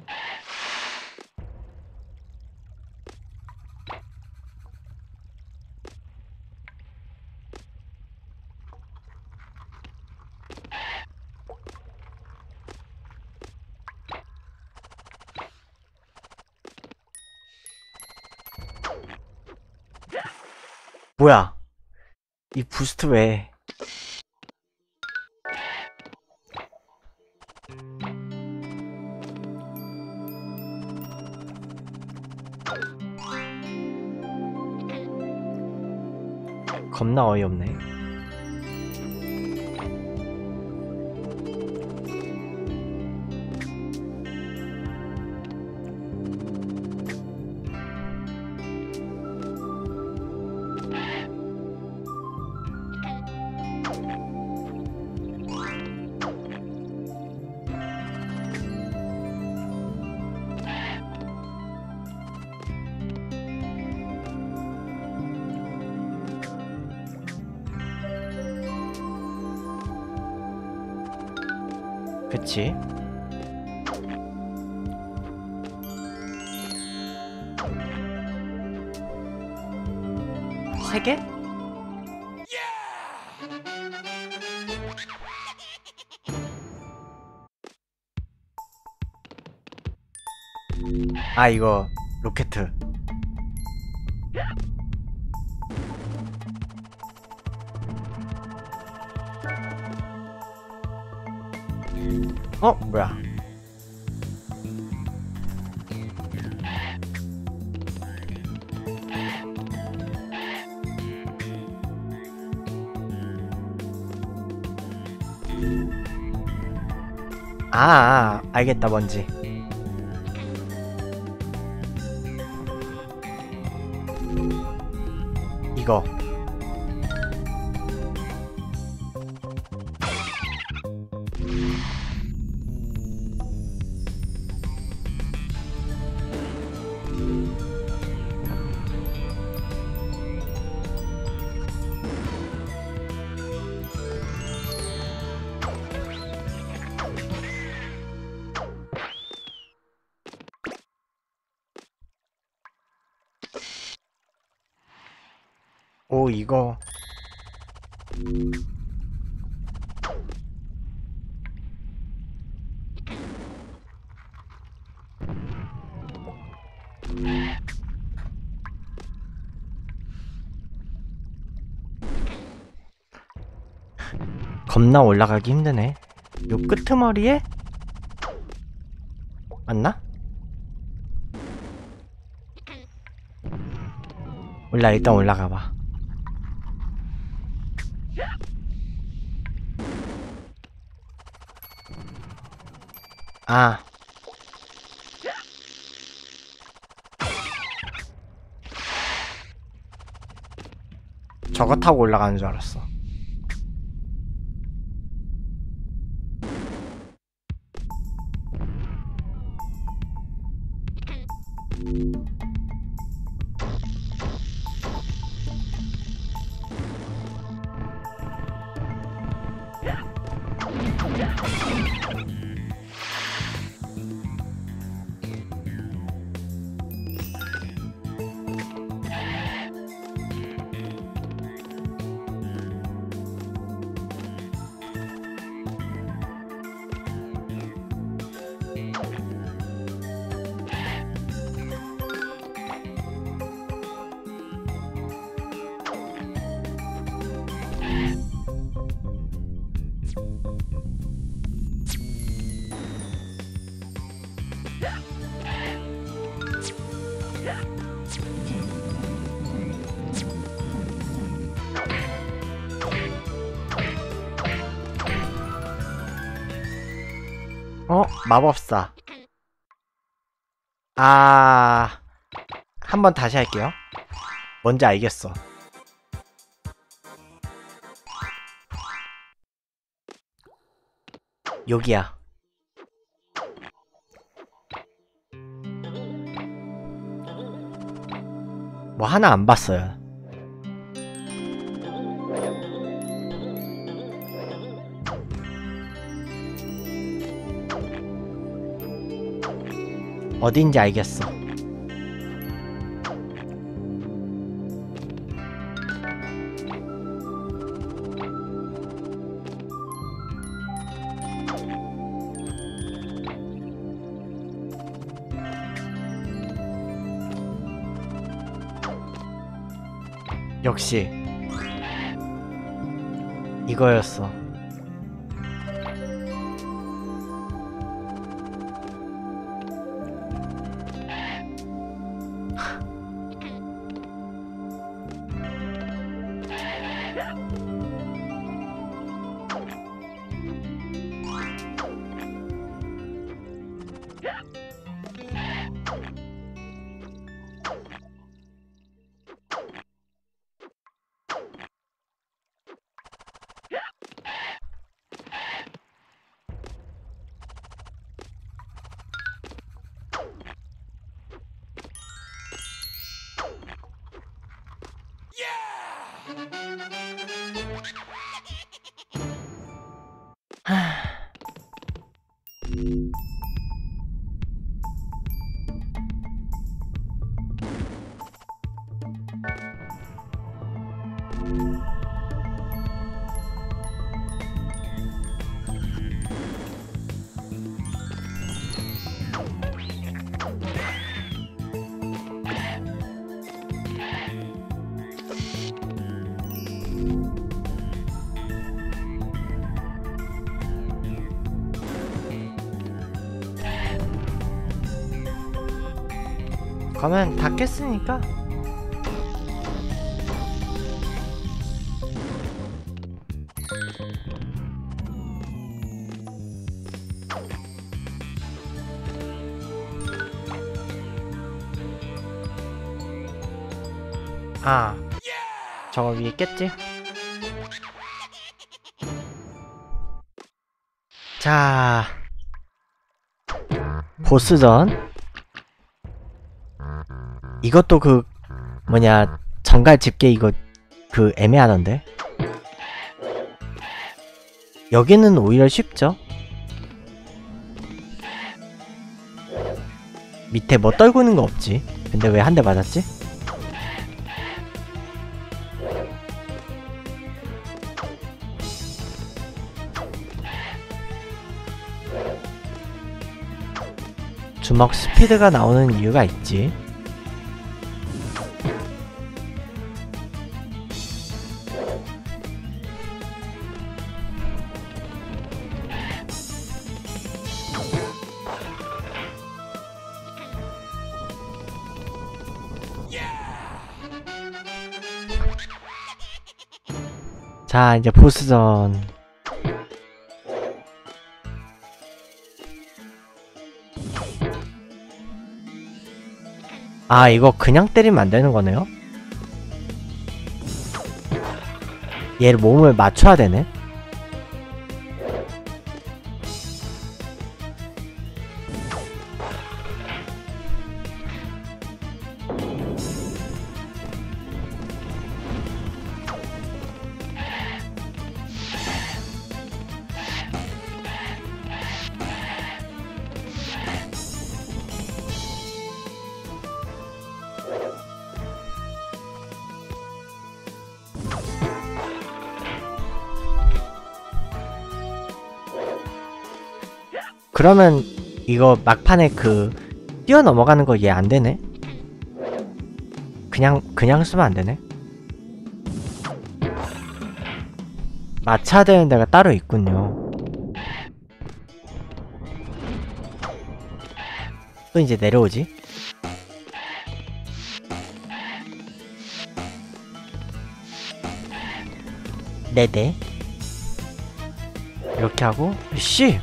뭐야 이 부스트 왜. 겁나 어이없네. 그치? 세 개? 아 이거 로켓. 어? 뭐야? 아, 아 알겠다 뭔지. 이거. 오, 이거. 겁나 올라가기 힘드네. 요 끄트머리에? 맞나? 올라, 일단 올라가봐. 아. 저거 타고 올라가는 줄 알았어. 어? 마법사. 아... 한번 다시 할게요. 뭔지 알겠어. 여기야. 뭐 하나 안 봤어요. 어딘지 알겠어. 역시 이거였어. 그러면 다 깼으니까 아 저거 위에 깼지? 자, 보스전. 이것도 그 뭐냐 정갈 집게 이거 그 애매하던데. 여기는 오히려 쉽죠? 밑에 뭐 떨고 있는 거 없지? 근데 왜 한 대 맞았지? 주먹 스피드가 나오는 이유가 있지. 자, 이제 보스전. 아, 이거 그냥 때리면 안 되는 거네요? 얘를 몸을 맞춰야 되네? 그러면 이거 막판에 그 뛰어넘어가는 거 얘 안되네? 그냥 그냥 쓰면 안되네? 맞춰야 되는 데가 따로 있군요. 또 이제 내려오지? 네네. 이렇게 하고 씨!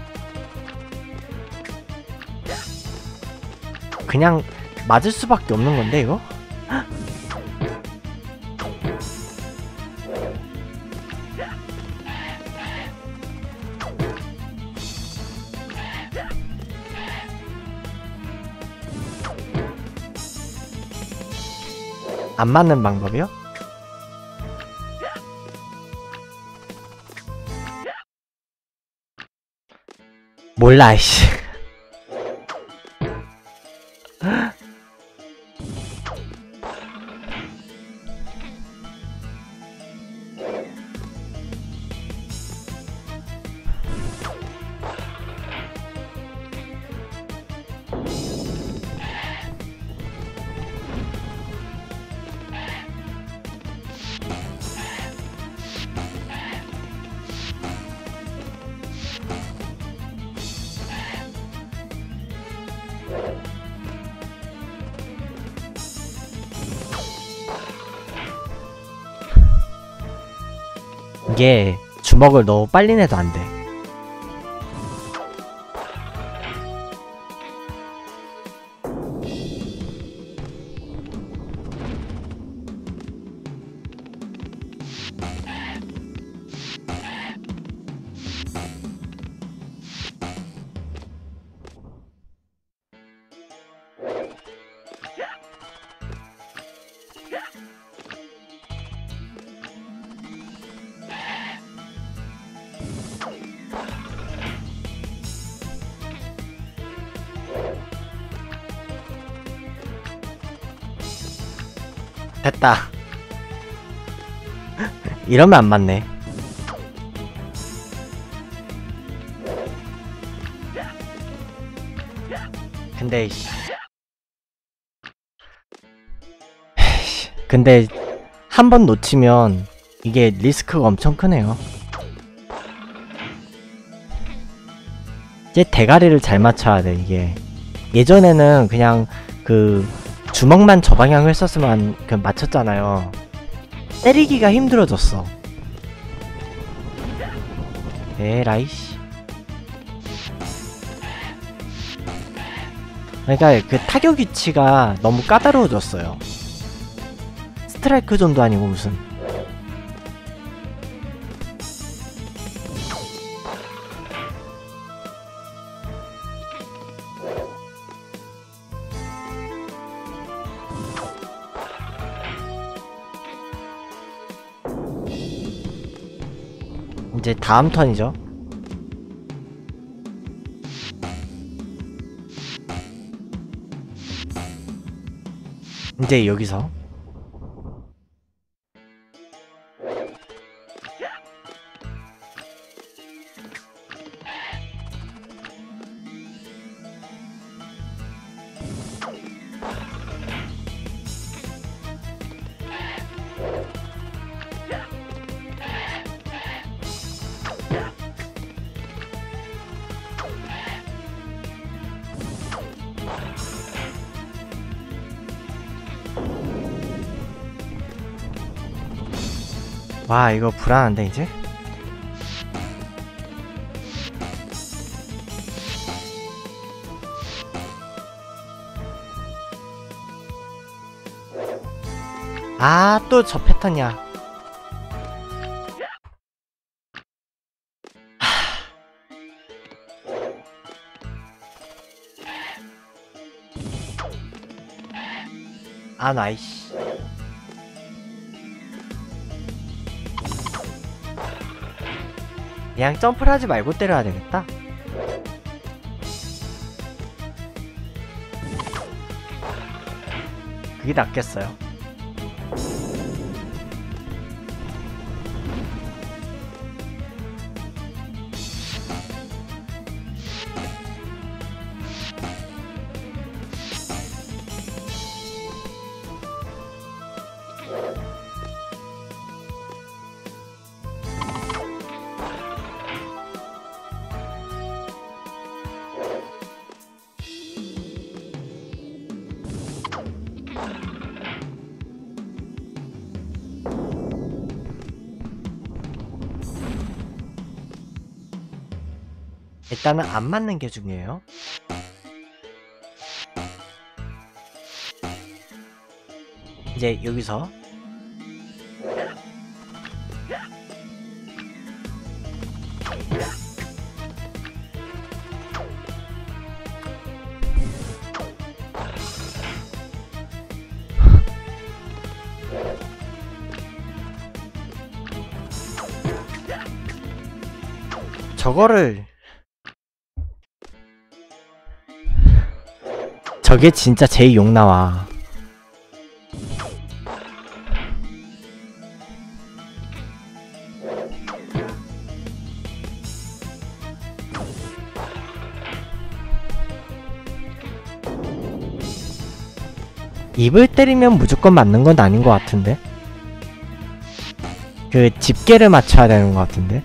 그냥 맞을 수밖에 없는 건데 이거? 안 맞는 방법이요? 몰라 이씨. 이게 주먹을 너무 빨리 내도 안 돼. 됐다. 이러면 안 맞네. 근데 씨. 근데 한 번 놓치면 이게 리스크가 엄청 크네요. 이제 대가리를 잘 맞춰야 돼. 이게 예전에는 그냥 그 주먹만 저 방향을 썼으면 그 맞췄잖아요. 때리기가 힘들어졌어. 에라이씨. 그러니까 그 타격 위치가 너무 까다로워졌어요. 스트라이크 존도 아니고 무슨. 이제 다음 턴이죠. 이제 여기서 와 이거 불안한데 이제? 아 또 저 패턴이야. 아 나이씨. 그냥 점프를 하지 말고 때려야 되겠다. 그게 낫겠어요. 일단은 안 맞는 게 중요해요. 이제 여기서 저거를 저게 진짜 제일 욕 나와. 입을 때리면 무조건 맞는 건 아닌 것 같은데? 그 집게를 맞춰야 되는 것 같은데?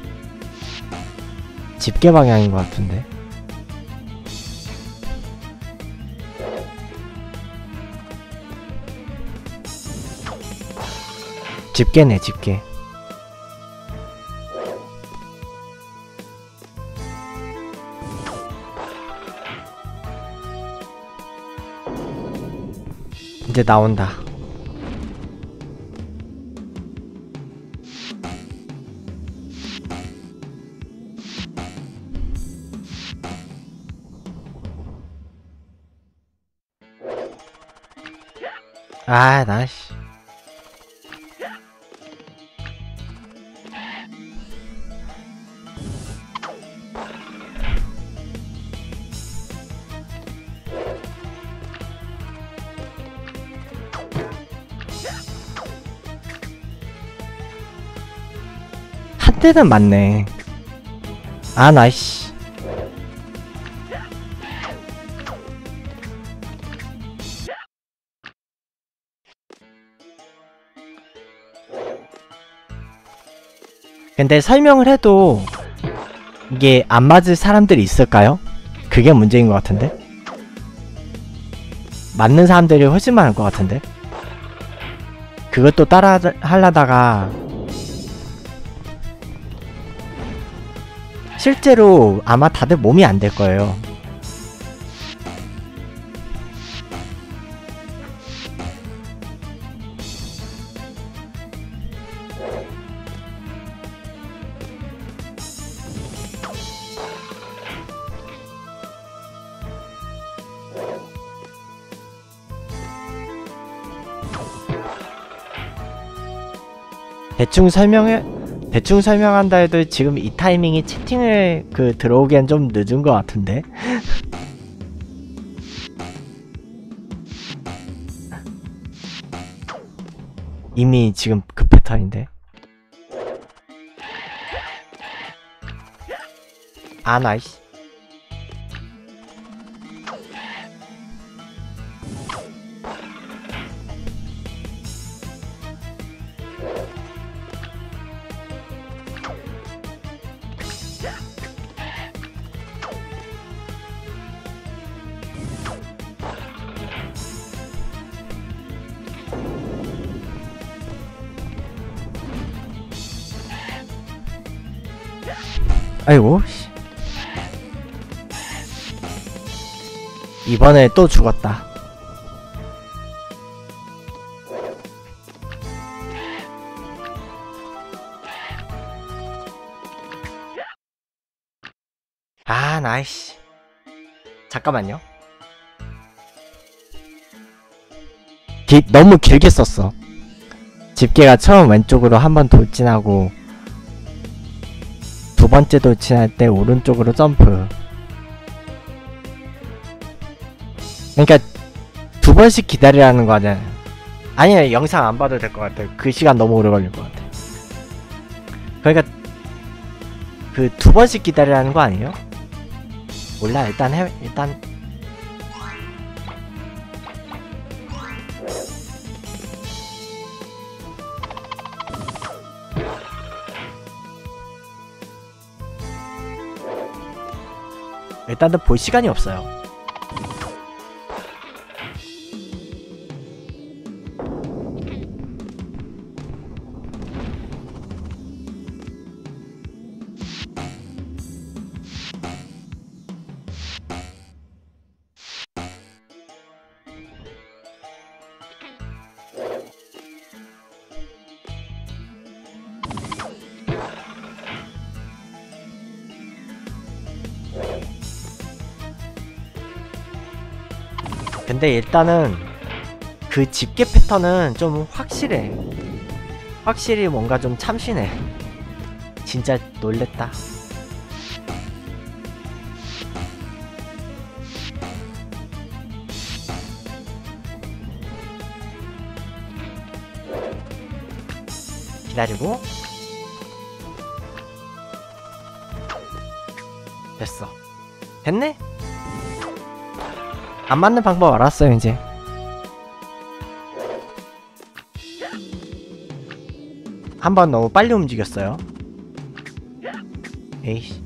집게 방향인 것 같은데? 집게네 집게. 이제 나온다. 아, 나 씨. 한 대는 맞네. 아, 나이씨. 근데 설명을 해도 이게 안 맞을 사람들이 있을까요? 그게 문제인 것 같은데? 맞는 사람들이 훨씬 많을 것 같은데? 그것도 따라 하려다가 실제로 아마 다들 몸이 안 될 거예요. 대충 설명해 대충 설명한다 해도 지금 이 타이밍이 채팅을 그 들어오기엔 좀 늦은 것 같은데. 이미 지금 그 패턴인데. 아 나이스. 아이고 씨. 이번에 또 죽었다. 아 나이스. 잠깐만요. 기, 너무 길게 썼어. 집게가 처음 왼쪽으로 한번 돌진하고 두 번째 돌진할 때 오른쪽으로 점프. 그러니까 두 번씩 기다리라는 거 아니야. 아니야, 영상 안 봐도 될 것 같아. 그 시간 너무 오래 걸릴 것 같아. 그러니까 그 두 번씩 기다리라는 거 아니에요? 몰라. 일단 해. 일단 일단은 볼 시간이 없어요. 근데 일단은 그 집게 패턴은 좀 확실해. 확실히 뭔가 좀 참신해. 진짜 놀랬다. 기다리고 됐어. 됐네? 안 맞는 방법 알았어요 이제. 한번 너무 빨리 움직였어요. 에이씨.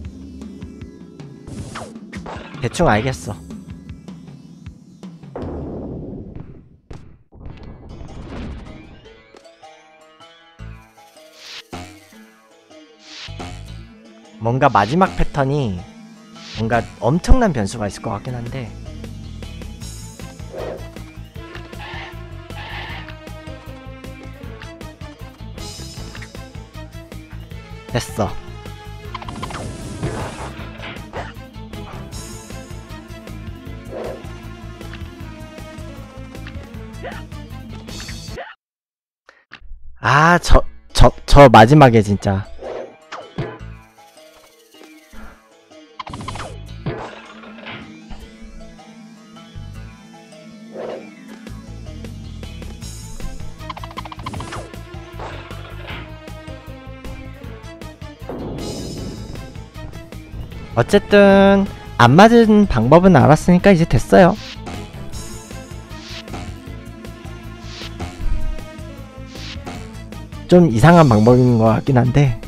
대충 알겠어. 뭔가 마지막 패턴이 뭔가 엄청난 변수가 있을 것 같긴 한데. 됐어. 아, 저, 저, 저 마지막에 진짜. 어쨌든 안 맞은 방법은 알았으니까 이제 됐어요. 좀 이상한 방법인 것 같긴 한데.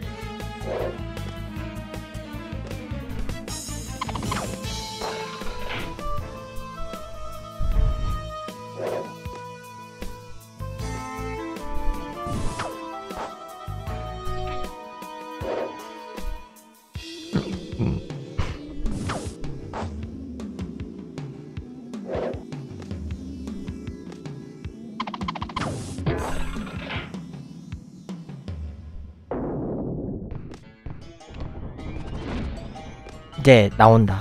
이제 나온다.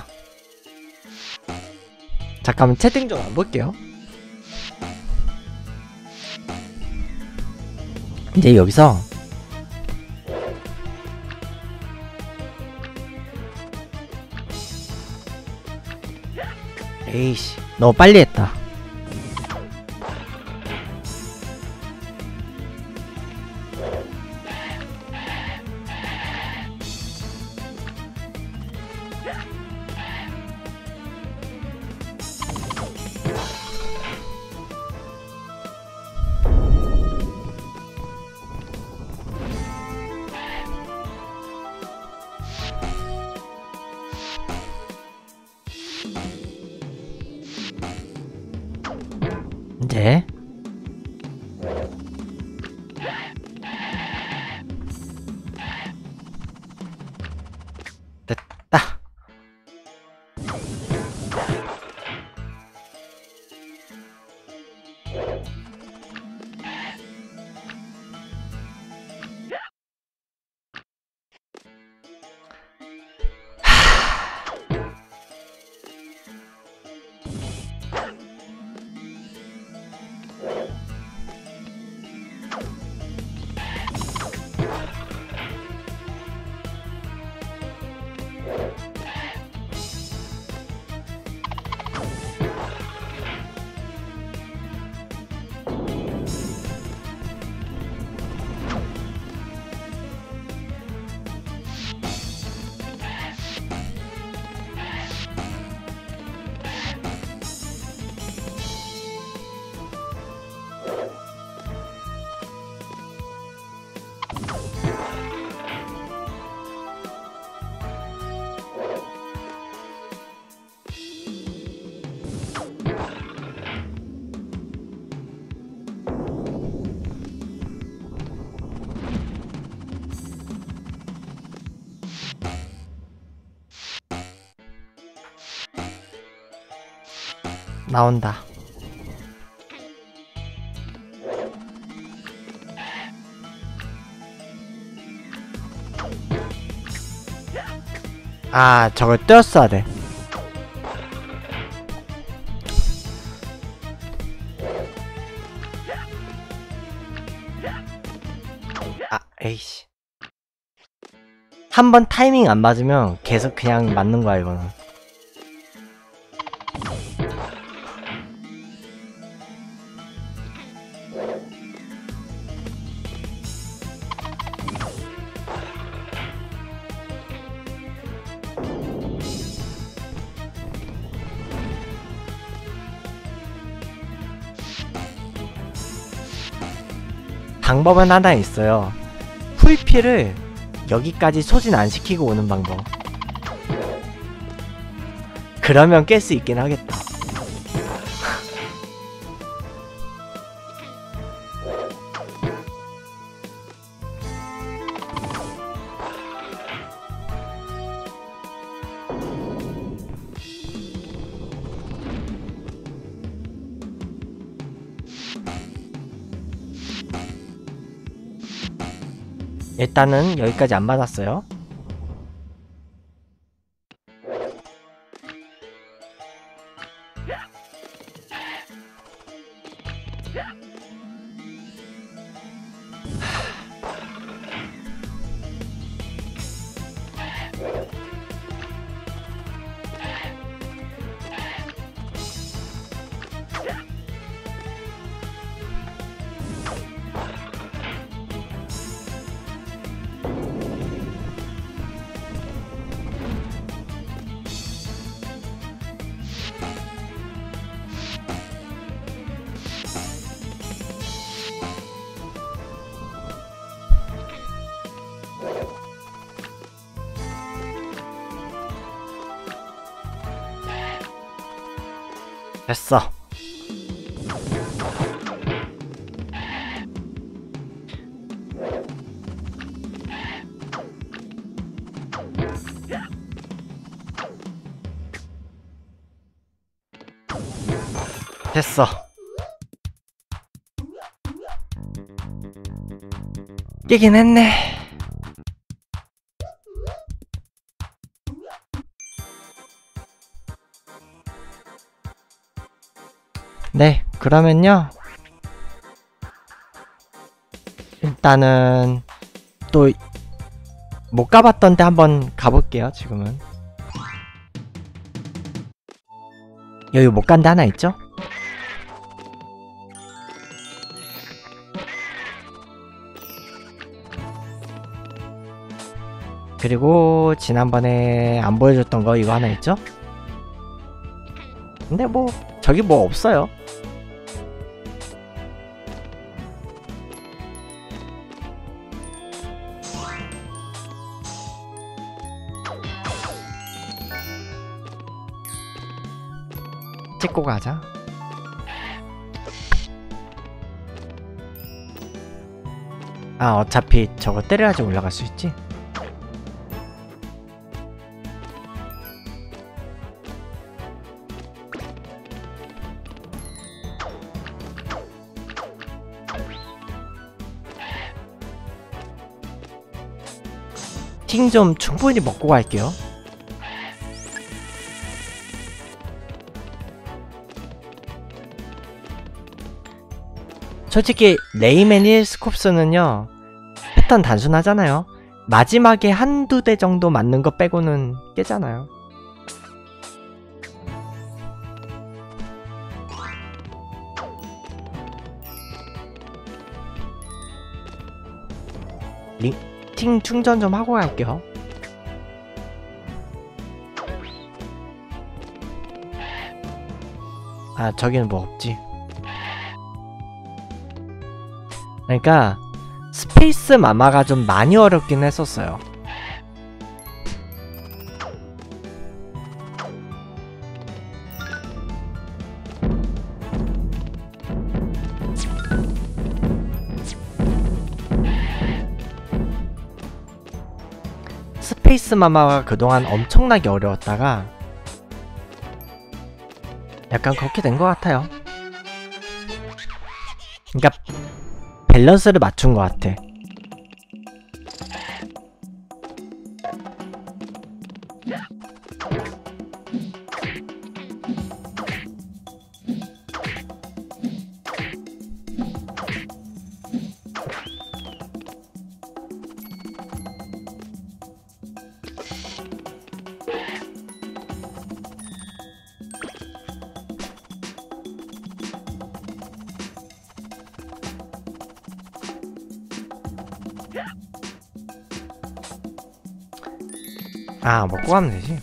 잠깐만 채팅 좀 안 볼게요. 이제 여기서 에이씨, 너무 빨리 했다. 이제 됐다. 나온다. 아, 저걸 떼었어야 돼. 아, 에이씨. 한 번 타이밍 안 맞으면 계속 그냥 맞는 거야, 이거는. 방법은 하나 있어요. 풀피를 여기까지 소진 안 시키고 오는 방법. 그러면 깰 수 있긴 하겠다. 일단은 여기까지 안 받았어요. 됐어. 됐어. 깨긴 했네. 네, 그러면요. 일단은 또 못 가봤던 데 한번 가볼게요, 지금은. 여기 못 간 데 하나 있죠? 그리고 지난번에 안 보여줬던 거 이거 하나 있죠? 근데 뭐 저기 뭐 없어요. 찍고 가자. 아 어차피 저거 때려야지 올라갈 수 있지. 팅 좀 충분히 먹고 갈게요. 솔직히 레이맨 일 스콥스는요 패턴 단순하잖아요. 마지막에 한두 대 정도 맞는 거 빼고는 깨잖아요. 링, 팅 충전 좀 하고 갈게요. 아 저기는 뭐 없지. 그러니까 스페이스 마마가 좀 많이 어렵긴 했었어요. 스페이스 마마가 그동안 엄청나게 어려웠다가 약간 그렇게 된 것 같아요. 그러니까 밸런스를 맞춘 것 같아. 아 먹고 가면 되지.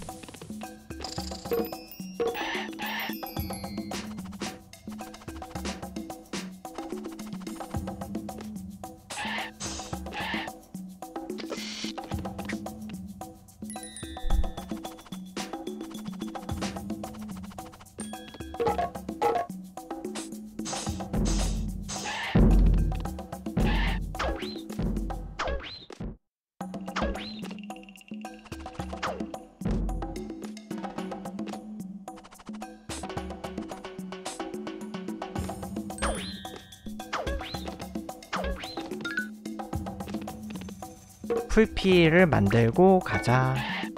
풀피를 만들고 가자.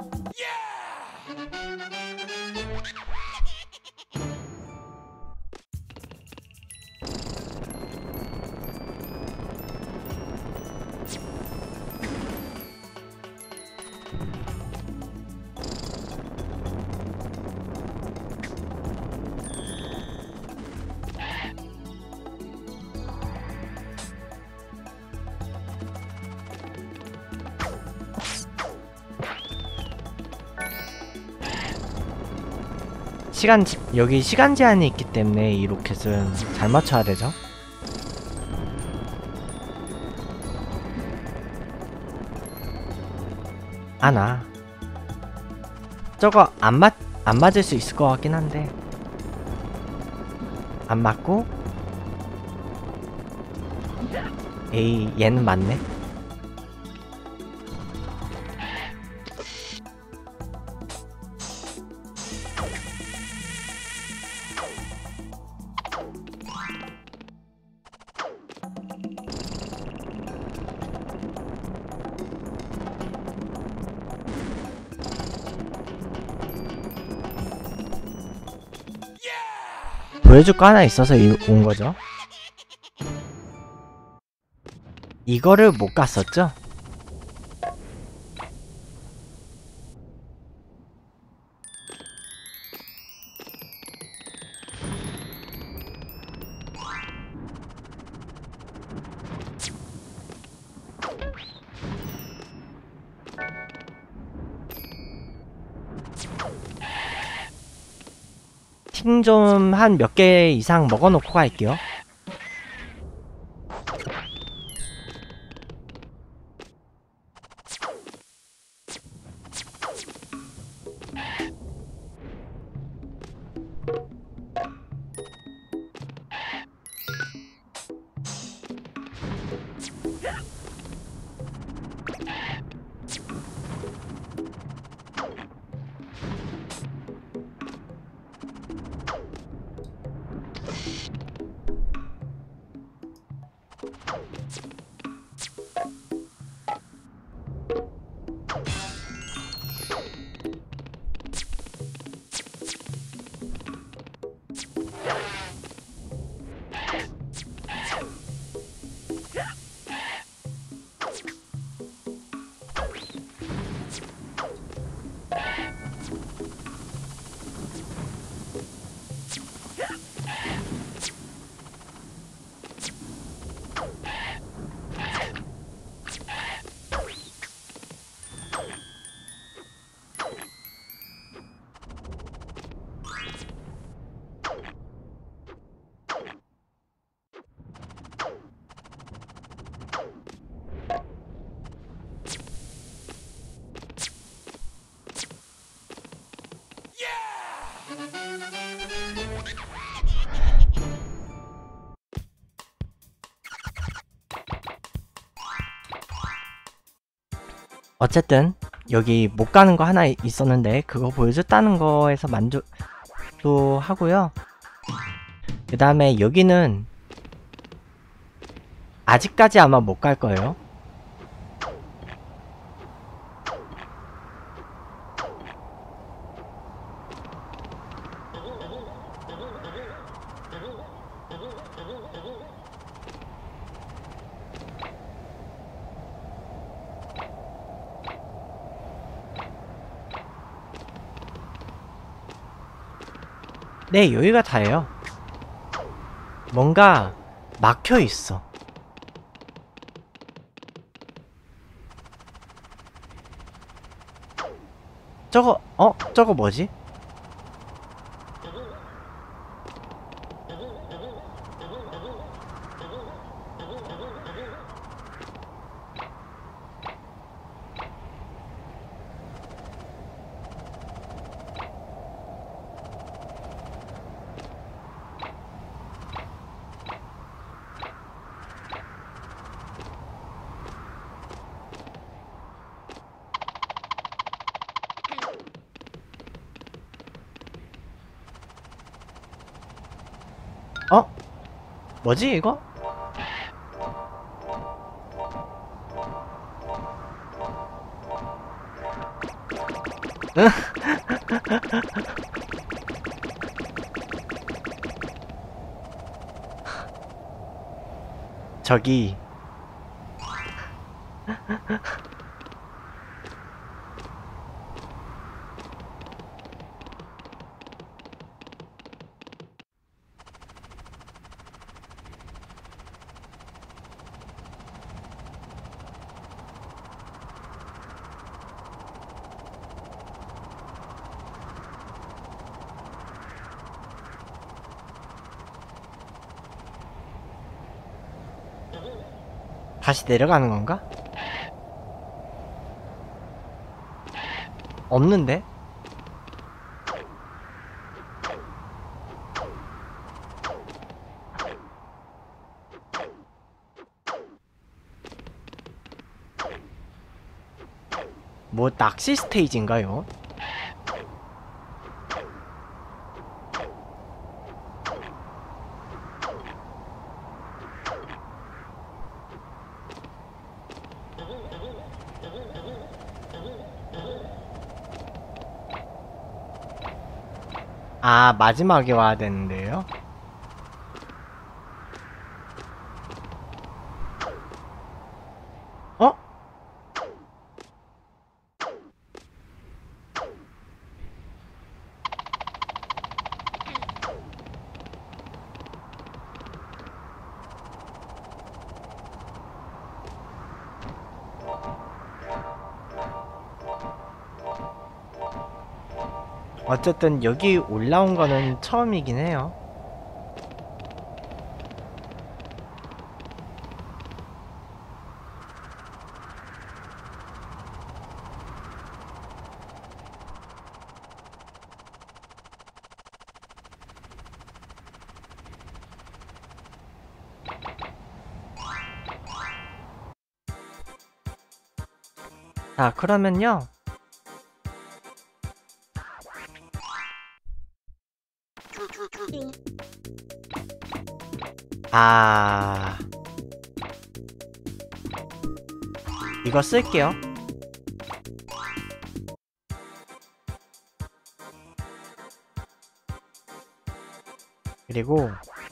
시간, 여기 시간 제한이 있기 때문에 이 로켓은 잘 맞춰야 되죠. 아나 저거 안 맞, 안 맞을 수 있을 것 같긴 한데 안 맞고 에이 얘는 맞네. 보여줄 거 하나 있어서 온 거죠. 이거를 못 갔었죠? 킹 좀 한 몇 개 이상 먹어놓고 갈게요. 어쨌든 여기 못 가는 거 하나 있었는데 그거 보여줬다는 거에서 만족도 하고요. 그 다음에 여기는 아직까지 아마 못 갈 거예요. 네, 여기가 다예요. 뭔가 막혀 있어. 저거, 어? 저거 뭐지? 어? 뭐지 이거? 응? 저기 다시 내려가는 건가? 없는데? 뭐 낚시 스테이지인가요? 아, 마지막에 와야 되는데요? 어? 어쨌든 여기 올라온 거는 처음이긴 해요. 자, 그러면요. 아, 이거 쓸게요. 그리고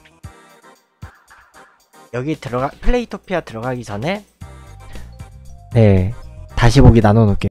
여기 들어가 플레이토피아 들어가기 전에 네, 다시 보기 나눠 놓을게요.